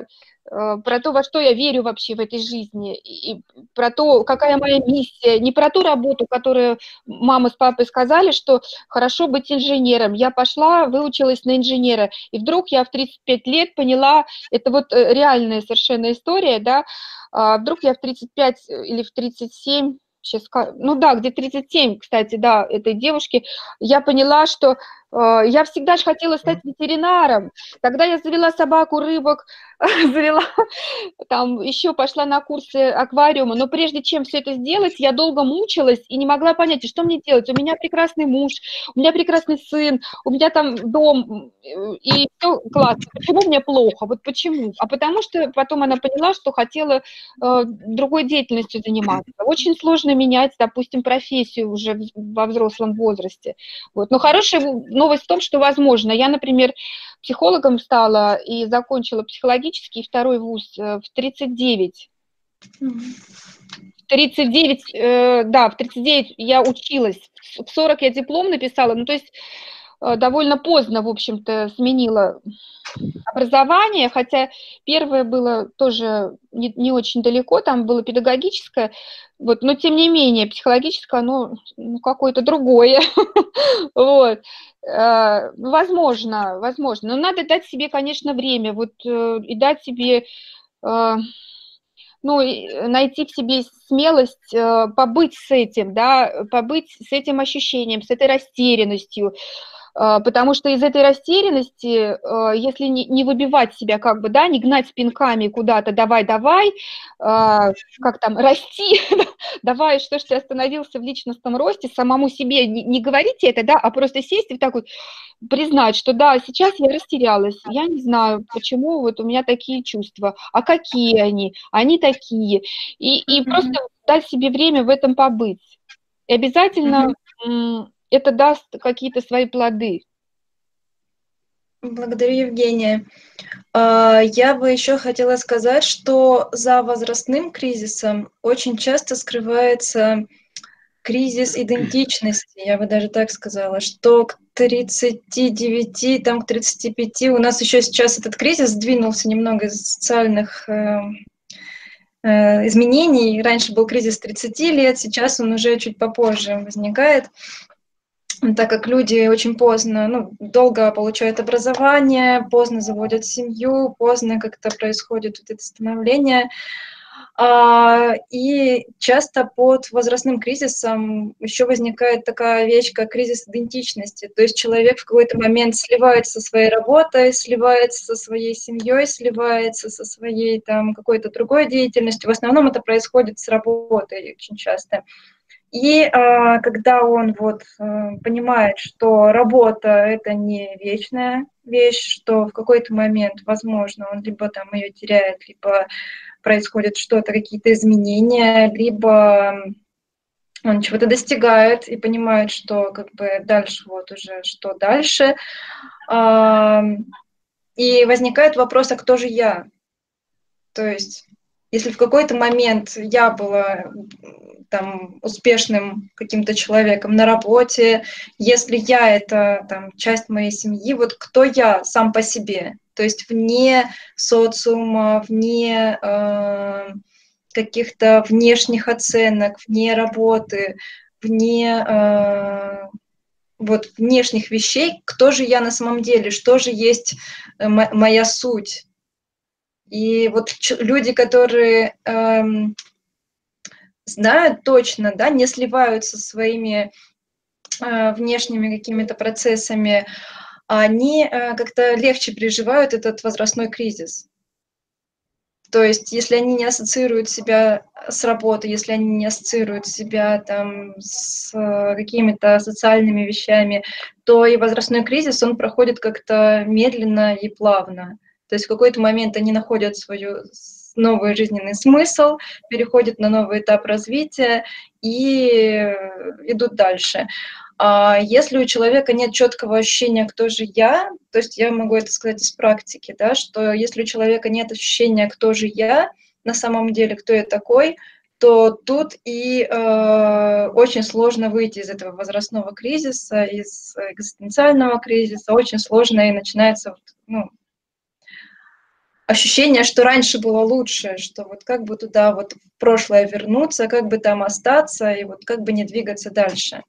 про то, во что я верю вообще в этой жизни, и про то, какая моя миссия, не про ту работу, которую мама с папой сказали, что хорошо быть инженером. Я пошла, выучилась на инженера, и вдруг я в тридцать пять лет поняла, это вот реальная совершенно история, да, вдруг я в тридцать пять или в тридцать семь, сейчас, ну да, где тридцать семь, кстати, да, этой девушки, я поняла, что я всегда же хотела стать ветеринаром. Когда я завела собаку, рыбок, завела, там еще пошла на курсы аквариума, но прежде чем все это сделать, я долго мучилась и не могла понять, что мне делать. У меня прекрасный муж, у меня прекрасный сын, у меня там дом, и все классно. Почему мне плохо? Вот почему? А потому что потом она поняла, что хотела э, другой деятельностью заниматься. Очень сложно менять, допустим, профессию уже во взрослом возрасте. Вот. Но хорошая новость в том, что возможно. Я, например, психологом стала и закончила психологический второй вуз в тридцать девять. В тридцать девять, э, да, в тридцать девять я училась, в сорок я диплом написала, ну, то есть э, довольно поздно, в общем-то, сменила образование, хотя первое было тоже не, не очень далеко, там было педагогическое, вот, но тем не менее психологическое, оно ну, какое-то другое, вот, возможно, возможно, но надо дать себе, конечно, время, вот, и дать себе, ну, найти в себе смелость побыть с этим, да, побыть с этим ощущением, с этой растерянностью, потому что из этой растерянности, если не выбивать себя, как бы, да, не гнать пинками куда-то, давай-давай, как там, расти, давай, что ж ты остановился в личностном росте, самому себе не, не говорите это, да, а просто сесть и так вот признать, что да, сейчас я растерялась, я не знаю, почему вот у меня такие чувства, а какие они, они такие, и, и просто дать себе время в этом побыть. И обязательно это даст какие-то свои плоды. Благодарю, Евгения. Я бы еще хотела сказать, что за возрастным кризисом очень часто скрывается кризис идентичности, я бы даже так сказала, что к тридцати девяти, там, к тридцати пяти у нас еще сейчас этот кризис сдвинулся немного из социальных э, э, изменений. Раньше был кризис тридцати лет, сейчас он уже чуть попозже возникает, так как люди очень поздно, ну, долго получают образование, поздно заводят семью, поздно как-то происходит вот это становление. И часто под возрастным кризисом еще возникает такая вещь, как кризис идентичности. То есть человек в какой-то момент сливается со своей работой, сливается со своей семьей, сливается со своей там какой-то другой деятельностью. В основном это происходит с работой очень часто. И а, когда он вот а, понимает, что работа – это не вечная вещь, что в какой-то момент, возможно, он либо там ее теряет, либо происходит что-то, какие-то изменения, либо он чего-то достигает и понимает, что как бы дальше вот уже что дальше. А, и возникает вопрос, а кто же я? То есть если в какой-то момент я была там успешным каким-то человеком на работе, если я это там часть моей семьи, вот кто я сам по себе, то есть вне социума, вне э, каких-то внешних оценок, вне работы, вне э, вот внешних вещей, кто же я на самом деле, что же есть моя суть. И вот люди, которые эм, знают точно, да, не сливаются со своими э, внешними какими-то процессами, они э, как-то легче переживают этот возрастной кризис. То есть, если они не ассоциируют себя с работой, если они не ассоциируют себя там с какими-то социальными вещами, то и возрастной кризис, он проходит как-то медленно и плавно. То есть в какой-то момент они находят свой новый жизненный смысл, переходят на новый этап развития и идут дальше. А если у человека нет четкого ощущения, кто же я, то есть я могу это сказать из практики, да, что если у человека нет ощущения, кто же я, на самом деле, кто я такой, то тут и э, очень сложно выйти из этого возрастного кризиса, из экзистенциального кризиса, очень сложно и начинается ну, ощущение, что раньше было лучше, что вот как бы туда вот в прошлое вернуться, как бы там остаться и вот как бы не двигаться дальше.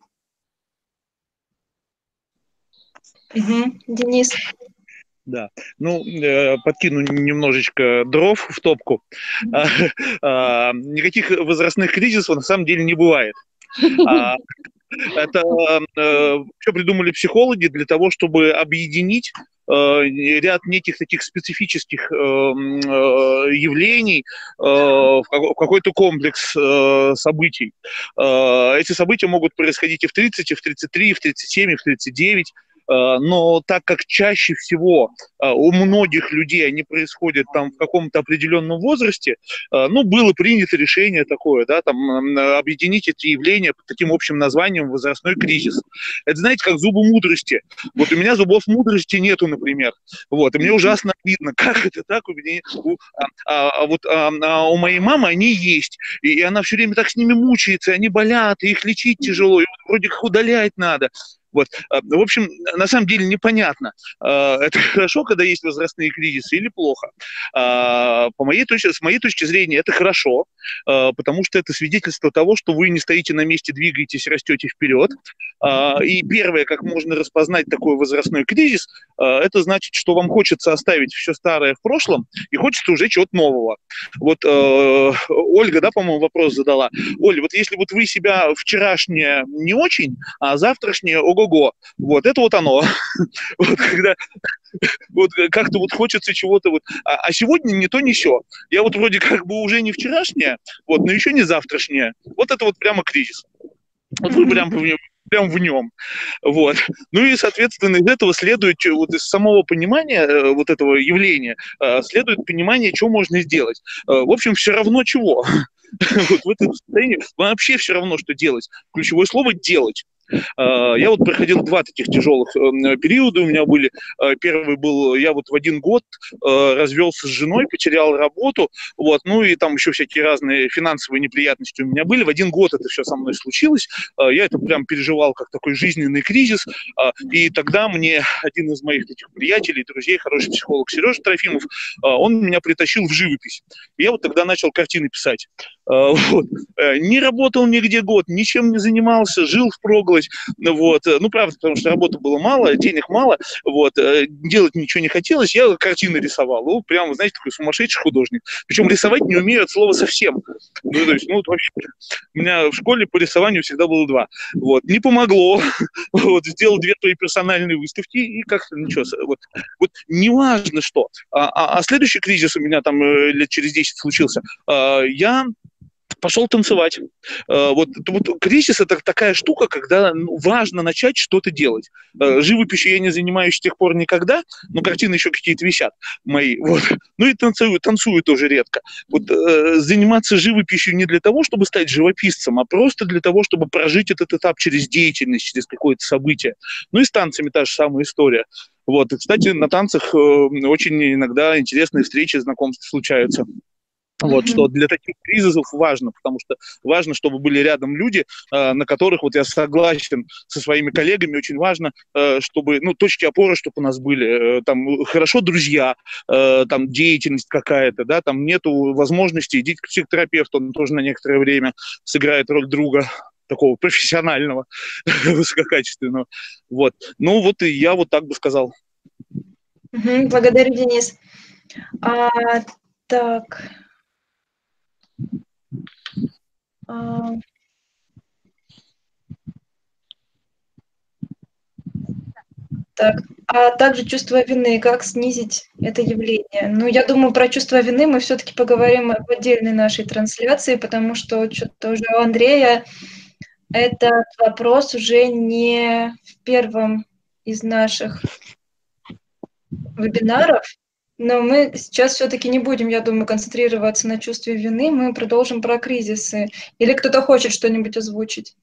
Угу. Денис. Да, ну, э, подкину немножечко дров в топку. А, а, никаких возрастных кризисов на самом деле не бывает. А, это э, что придумали психологи для того, чтобы объединить э, ряд неких таких специфических э, э, явлений э, в какой-то комплекс э, событий. Э, эти события могут происходить и в тридцать, и в тридцать три, и в тридцать семь, и в тридцать девять. Но так как чаще всего у многих людей они происходят там в каком-то определенном возрасте, ну, было принято решение такое, да, там, объединить эти явления под таким общим названием возрастной кризис. Это, знаете, как зубы мудрости. Вот у меня зубов мудрости нету, например. Вот, и мне ужасно обидно, как это так у меня, у, а, а, вот а, а у моей мамы они есть, и, и она все время так с ними мучается, и они болят, и их лечить тяжело, и вроде их удалять надо. Вот. В общем, на самом деле непонятно, это хорошо, когда есть возрастные кризисы, или плохо. По моей точке, с моей точки зрения, это хорошо, потому что это свидетельство того, что вы не стоите на месте, двигаетесь, растете вперед. И первое, как можно распознать такой возрастной кризис, это значит, что вам хочется оставить все старое в прошлом и хочется уже чего-то нового. Вот Ольга, да, по-моему, вопрос задала. Оля, вот если вот вы себя вчерашнее не очень, а завтрашнее ого-го, вот это вот оно. Вот когда вот как-то вот хочется чего-то вот. А, а сегодня не то, не сё. Я вот вроде как бы уже не вчерашнее, вот, но еще не завтрашнее. Вот это вот прямо кризис. Вот вы прям в нем. Прям в нем. Вот. Ну и, соответственно, из этого следует, вот из самого понимания вот этого явления, следует понимание, что можно сделать. В общем, все равно чего. Вот в этом состоянии вообще все равно, что делать. Ключевое слово «делать». Я вот проходил два таких тяжелых периода у меня были. Первый был, я вот в один год развелся с женой, потерял работу, вот, ну и там еще всякие разные финансовые неприятности у меня были. В один год это все со мной случилось. Я это прям переживал как такой жизненный кризис. И тогда мне один из моих таких приятелей, друзей, хороший психолог Сережа Трофимов, он меня притащил в живопись. И я вот тогда начал картины писать. Вот. Не работал нигде год, ничем не занимался, жил впроголодь. Вот. Ну, правда, потому что работы было мало, денег мало, вот. Делать ничего не хотелось, я картины рисовал. Ну, прям, знаете, такой сумасшедший художник. Причем рисовать не умею от слова совсем. Ну, то есть, ну, вообще, у меня в школе по рисованию всегда было два. Вот. Не помогло. Вот. Сделал две твои персональные выставки, и как-то ничего. Вот, вот неважно что. А, а, а следующий кризис у меня там лет через десять случился. Я пошел танцевать. Вот, вот кризис – это такая штука, когда ну, важно начать что-то делать. Живописью я не занимаюсь с тех пор никогда, но картины еще какие-то висят мои. Вот. Ну и танцую, танцую тоже редко. Вот, э, заниматься живописью не для того, чтобы стать живописцем, а просто для того, чтобы прожить этот этап через деятельность, через какое-то событие. Ну и с танцами та же самая история. Вот. И, кстати, на танцах э, очень иногда интересные встречи, знакомства случаются. Вот, mm-hmm. Что для таких кризисов важно, потому что важно, чтобы были рядом люди, э, на которых, вот я согласен со своими коллегами, очень важно, э, чтобы, ну, точки опоры, чтобы у нас были, э, там, хорошо друзья, э, там, деятельность какая-то, да, там нету возможности, идите к психотерапевту, он тоже на некоторое время сыграет роль друга, такого профессионального, высококачественного, вот. Ну, вот и я вот так бы сказал. Mm-hmm. Благодарю, Денис. А, так... А... Так, а также чувство вины, как снизить это явление? Ну, я думаю, про чувство вины мы все-таки поговорим в отдельной нашей трансляции, потому что что-то уже у Андрея этот вопрос уже не в первом из наших вебинаров. Но мы сейчас все-таки не будем, я думаю, концентрироваться на чувстве вины, мы продолжим про кризисы. Или кто-то хочет что-нибудь озвучить?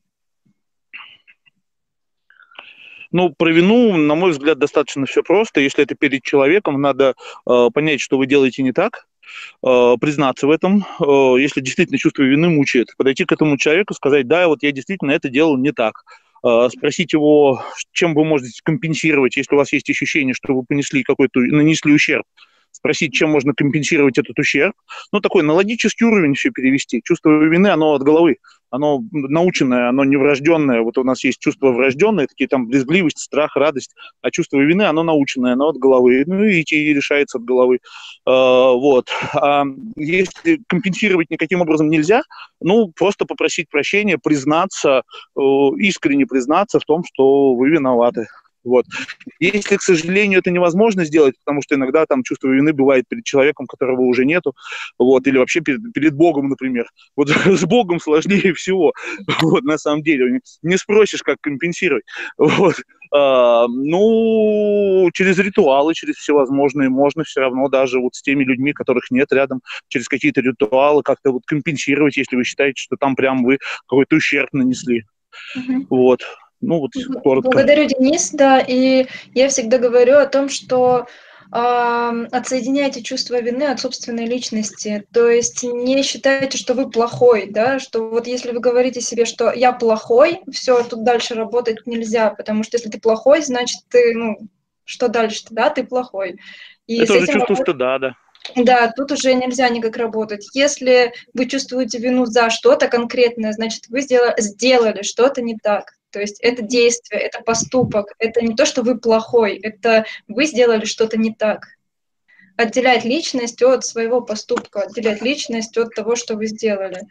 Ну, про вину, на мой взгляд, достаточно все просто. Если это перед человеком, надо э, понять, что вы делаете не так, э, признаться в этом. Э, если действительно чувство вины мучает, подойти к этому человеку, сказать, да, вот я действительно это делал не так. Спросить его, чем вы можете компенсировать, если у вас есть ощущение, что вы понесли какой-то, нанесли ущерб спросить, чем можно компенсировать этот ущерб. Ну, такой на логический уровень все перевести. Чувство вины, оно от головы. Оно наученное, оно не врожденное. Вот у нас есть чувства врожденные, такие там брезгливость, страх, радость. А чувство вины, оно наученное, оно от головы. Ну и, и решается от головы. А, вот. А если компенсировать никаким образом нельзя, ну, просто попросить прощения, признаться, искренне признаться в том, что вы виноваты. Вот. Если, к сожалению, это невозможно сделать, потому что иногда там чувство вины бывает перед человеком, которого уже нету, вот, или вообще перед, перед Богом, например. Вот с Богом сложнее всего, вот, на самом деле. Не спросишь, как компенсировать. Вот. А, ну, через ритуалы, через всевозможные можно все равно даже вот с теми людьми, которых нет рядом, через какие-то ритуалы как-то вот компенсировать, если вы считаете, что там прям вы какой-то ущерб нанесли. Мгм. Вот. Ну, вот коротко. Благодарю, Денис, да, и я всегда говорю о том, что э, отсоединяйте чувство вины от собственной личности, то есть не считайте, что вы плохой, да, что вот если вы говорите себе, что я плохой, все, тут дальше работать нельзя, потому что если ты плохой, значит ты, ну, что дальше-то, да, ты плохой. И это с уже этим чувство работать... стыда, да. Да, тут уже нельзя никак работать. Если вы чувствуете вину за что-то конкретное, значит, вы сделали, сделали что-то не так. То есть это действие, это поступок, это не то, что вы плохой, это вы сделали что-то не так. Отделять личность от своего поступка, отделять личность от того, что вы сделали.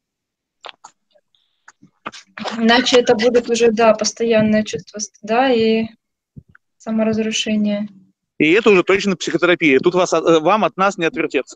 Иначе это будет уже, да, постоянное чувство стыда и саморазрушение. И это уже точно психотерапия. Тут вас, вам от нас не отвертеться.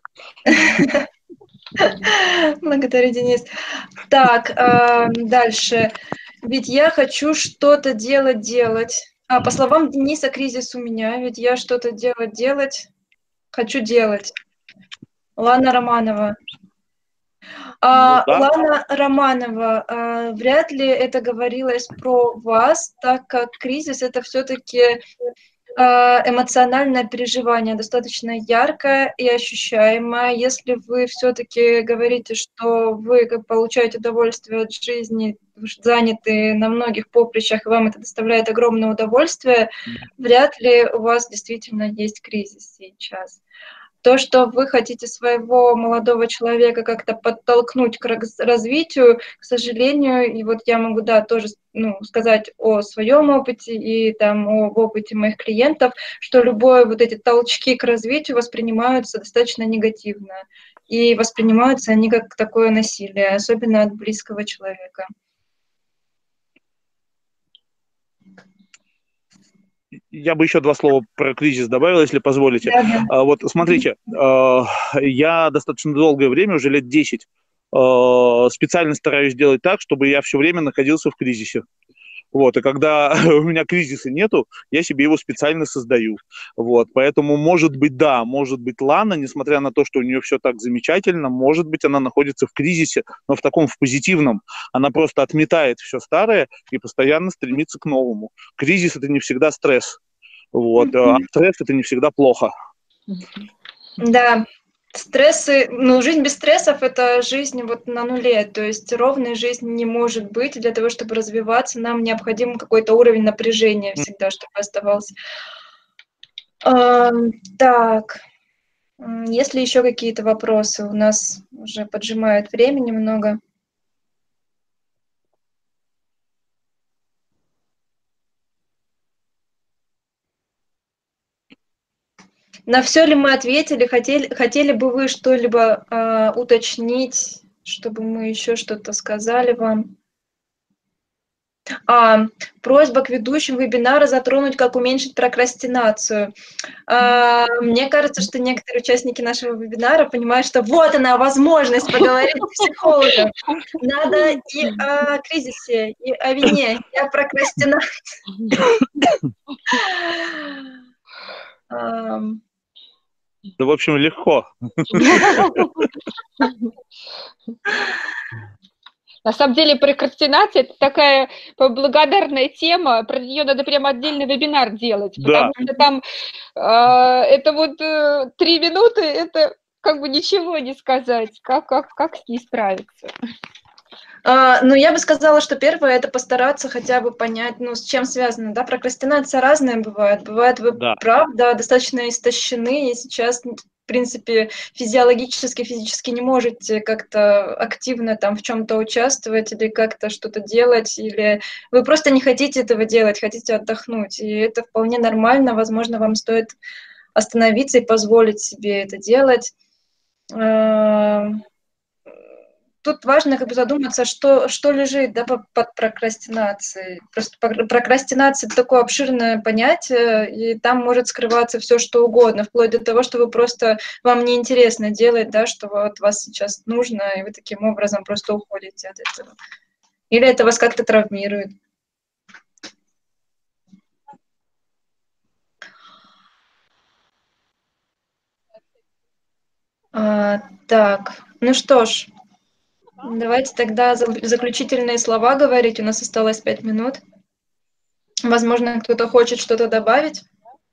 Благодарю, Денис. Так, э, дальше. Ведь я хочу что-то делать, делать. А, по словам Дениса, кризис у меня. Ведь я что-то делать, делать. Хочу делать. Лана Романова. А, Ну, да. Лана Романова, а, вряд ли это говорилось про вас, так как кризис — это все-таки эмоциональное переживание, достаточно яркое и ощущаемое. Если вы все-таки говорите, что вы получаете удовольствие от жизни, заняты на многих поприщах, и вам это доставляет огромное удовольствие, вряд ли у вас действительно есть кризис сейчас. То, что вы хотите своего молодого человека как-то подтолкнуть к развитию, к сожалению, и вот я могу, да, тоже, ну, сказать о своем опыте и там об опыте моих клиентов, что любые вот эти толчки к развитию воспринимаются достаточно негативно. И воспринимаются они как такое насилие, особенно от близкого человека. Я бы еще два слова про кризис добавил, если позволите. Да, да. А, вот смотрите, я достаточно долгое время, уже лет десять, специально стараюсь делать так, чтобы я все время находился в кризисе. Вот, и когда у меня кризиса нету, я себе его специально создаю. Вот, поэтому, может быть, да, может быть, Лана, несмотря на то, что у нее все так замечательно, может быть, она находится в кризисе, но в таком, в позитивном. Она просто отметает все старое и постоянно стремится к новому. Кризис — это не всегда стресс. Вот, а стресс — это не всегда плохо. Да. Стрессы, ну, жизнь без стрессов — это жизнь вот на нуле, то есть ровной жизни не может быть, и для того, чтобы развиваться, нам необходим какой-то уровень напряжения всегда, чтобы оставался. А, так, есть ли еще какие-то вопросы? У нас уже поджимает время немного. На все ли мы ответили? Хотели, хотели бы вы что-либо э, уточнить, чтобы мы еще что-то сказали вам? А, просьба к ведущим вебинара затронуть, как уменьшить прокрастинацию. А, мне кажется, что некоторые участники нашего вебинара понимают, что вот она, возможность поговорить с психологом. Надо и о кризисе, и о вине, и о прокрастинации. Да, в общем, легко. На самом деле прокрастинация — это такая благодарная тема, про нее надо прямо отдельный вебинар делать, Да. потому что там э, это вот э, три минуты, это как бы ничего не сказать, как, как, как с ней справиться. А, ну, я бы сказала, что первое – это постараться хотя бы понять, ну, с чем связано, да, прокрастинация разная бывает. Бывает, вы Да. правда достаточно истощены, и сейчас, в принципе, физиологически, физически не можете как-то активно там в чем-то участвовать или как-то что-то делать, или вы просто не хотите этого делать, хотите отдохнуть, и это вполне нормально, возможно, вам стоит остановиться и позволить себе это делать. Тут важно как бы задуматься, что, что лежит, да, под, под прокрастинацией. Просто прокрастинация – это такое обширное понятие, и там может скрываться все, что угодно, вплоть до того, что вы просто, вам неинтересно делать, да, что вот вас сейчас нужно, и вы таким образом просто уходите от этого. Или это вас как-то травмирует. А, так, ну что ж. Давайте тогда заключительные слова говорить. У нас осталось пять минут. Возможно, кто-то хочет что-то добавить.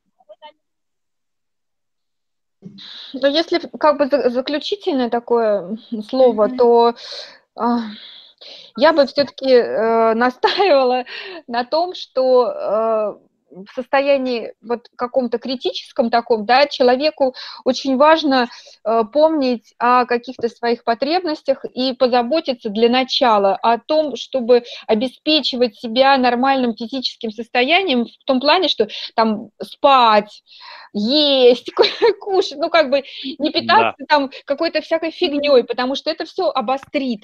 Но если как бы заключительное такое слово, mm-hmm. то э, я бы все-таки э, настаивала на том, что э, в состоянии вот каком-то критическом таком, да, человеку очень важно э, помнить о каких-то своих потребностях и позаботиться для начала о том, чтобы обеспечивать себя нормальным физическим состоянием в том плане, что там спать, есть, кушать, ну как бы не питаться да. там какой-то всякой фигней, потому что это все обострит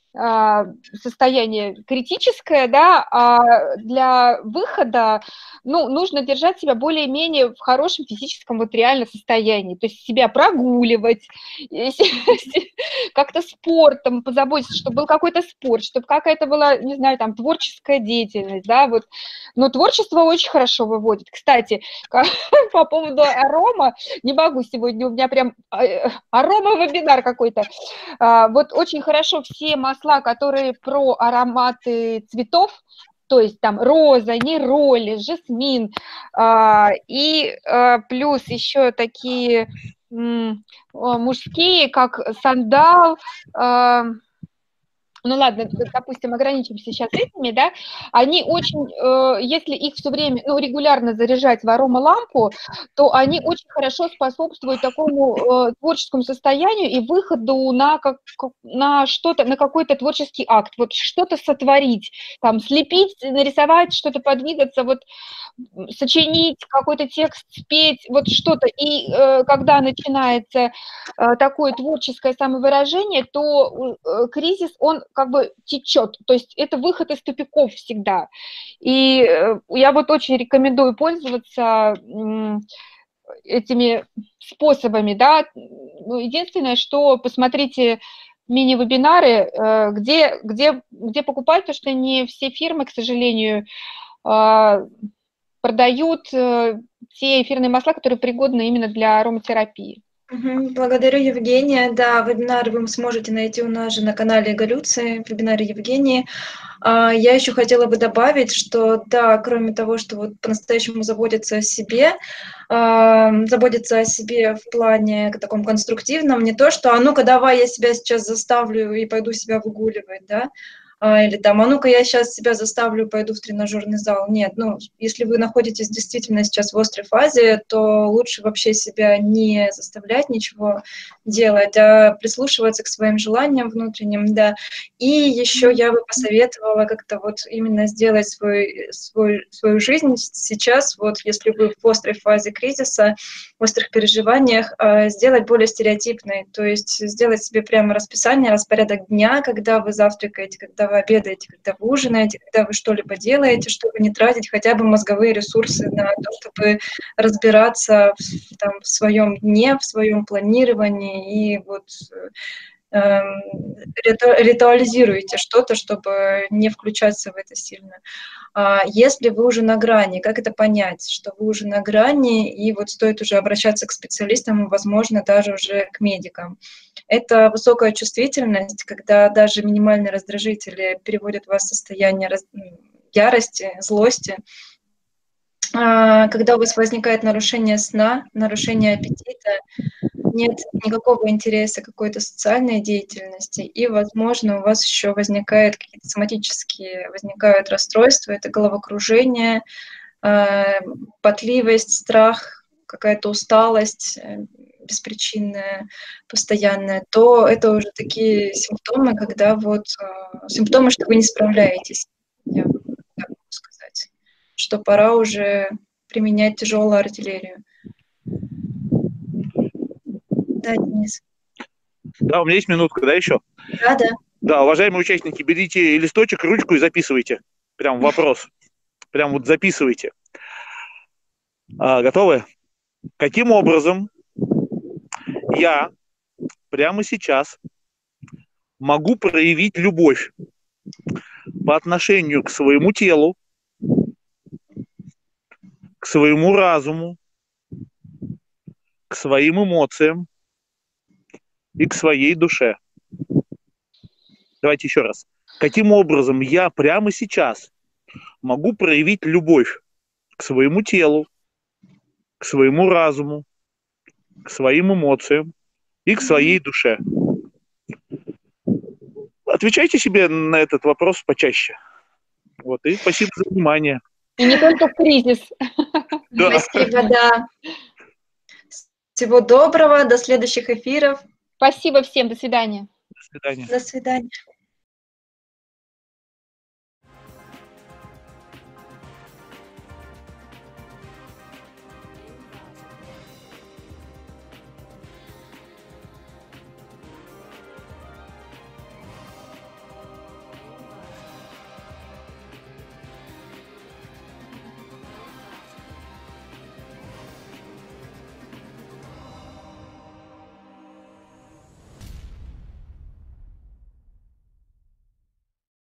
состояние критическое, да, а для выхода, ну, нужно держать себя более-менее в хорошем физическом вот реально состоянии, то есть себя прогуливать, как-то спортом позаботиться, чтобы был какой-то спорт, чтобы какая-то была, не знаю, там, творческая деятельность, да, вот, но творчество очень хорошо выводит. Кстати, по поводу арома, не могу сегодня, у меня прям арома-вебинар какой-то, вот очень хорошо все масла, которые про ароматы цветов, то есть там роза, нероли, жасмин, а, и а, плюс еще такие м, мужские, как сандал, а, ну ладно, допустим, ограничимся сейчас этими, да, они очень, э, если их все время, ну, регулярно заряжать в аромалампу, то они очень хорошо способствуют такому э, творческому состоянию и выходу на, как, на что-то, на какой-то творческий акт, вот что-то сотворить, там, слепить, нарисовать, что-то подвигаться, вот, сочинить какой-то текст, спеть, вот что-то. И э, когда начинается э, такое творческое самовыражение, то э, кризис, он как бы течет, то есть это выход из тупиков всегда. И э, я вот очень рекомендую пользоваться э, этими способами, да. Единственное, что посмотрите мини-вебинары, э, где, где, где покупать, потому что не все фирмы, к сожалению, э, продают э, те эфирные масла, которые пригодны именно для ароматерапии. Благодарю, Евгения. Да, вебинар вы сможете найти у нас же на канале Эголюции, вебинары Евгении. Я еще хотела бы добавить, что да, кроме того, что вот по-настоящему заботиться о себе, заботиться о себе в плане таком конструктивном, не то, что а ну-ка давай я себя сейчас заставлю и пойду себя выгуливать, да, или там, а ну-ка я сейчас себя заставлю, пойду в тренажерный зал. Нет, ну, если вы находитесь действительно сейчас в острой фазе, то лучше вообще себя не заставлять ничего делать, а прислушиваться к своим желаниям внутренним, да. И еще я бы посоветовала как-то вот именно сделать свой, свой, свою жизнь сейчас, вот если вы в острой фазе кризиса, в острых переживаниях, сделать более стереотипной, то есть сделать себе прямо расписание, распорядок дня, когда вы завтракаете, когда вы обедаете, когда вы ужинаете, когда вы что-либо делаете, чтобы не тратить хотя бы мозговые ресурсы на то, чтобы разбираться в, там, в своем дне, в своем планировании, и вот э, ритуализируете что-то, чтобы не включаться в это сильно. А если вы уже на грани, как это понять, что вы уже на грани, и вот стоит уже обращаться к специалистам, возможно, даже уже к медикам. Это высокая чувствительность, когда даже минимальные раздражители переводят вас в состояние раз... ярости, злости. когда у вас возникает нарушение сна, нарушение аппетита, нет никакого интереса к какой-то социальной деятельности, и, возможно, у вас еще возникают какие-то соматические возникают расстройства, это головокружение, потливость, страх, какая-то усталость беспричинная, постоянная, то это уже такие симптомы, когда вот симптомы, что вы не справляетесь, я так могу сказать, что пора уже применять тяжелую артиллерию. Да, Денис. Да, у меня есть минутка, да, еще? Да, да. Да, уважаемые участники, берите листочек, ручку и записывайте. Прям вопрос. Прям вот записывайте. А, готовы? Каким образом я прямо сейчас могу проявить любовь по отношению к своему телу, к своему разуму, к своим эмоциям и к своей душе? Давайте еще раз. Каким образом я прямо сейчас могу проявить любовь к своему телу, к своему разуму, к своим эмоциям и к своей душе? Отвечайте себе на этот вопрос почаще. Вот, и спасибо за внимание. И не только в кризис. Да. Спасибо, да. Всего доброго, до следующих эфиров. Спасибо всем, до свидания. До свидания. До свидания.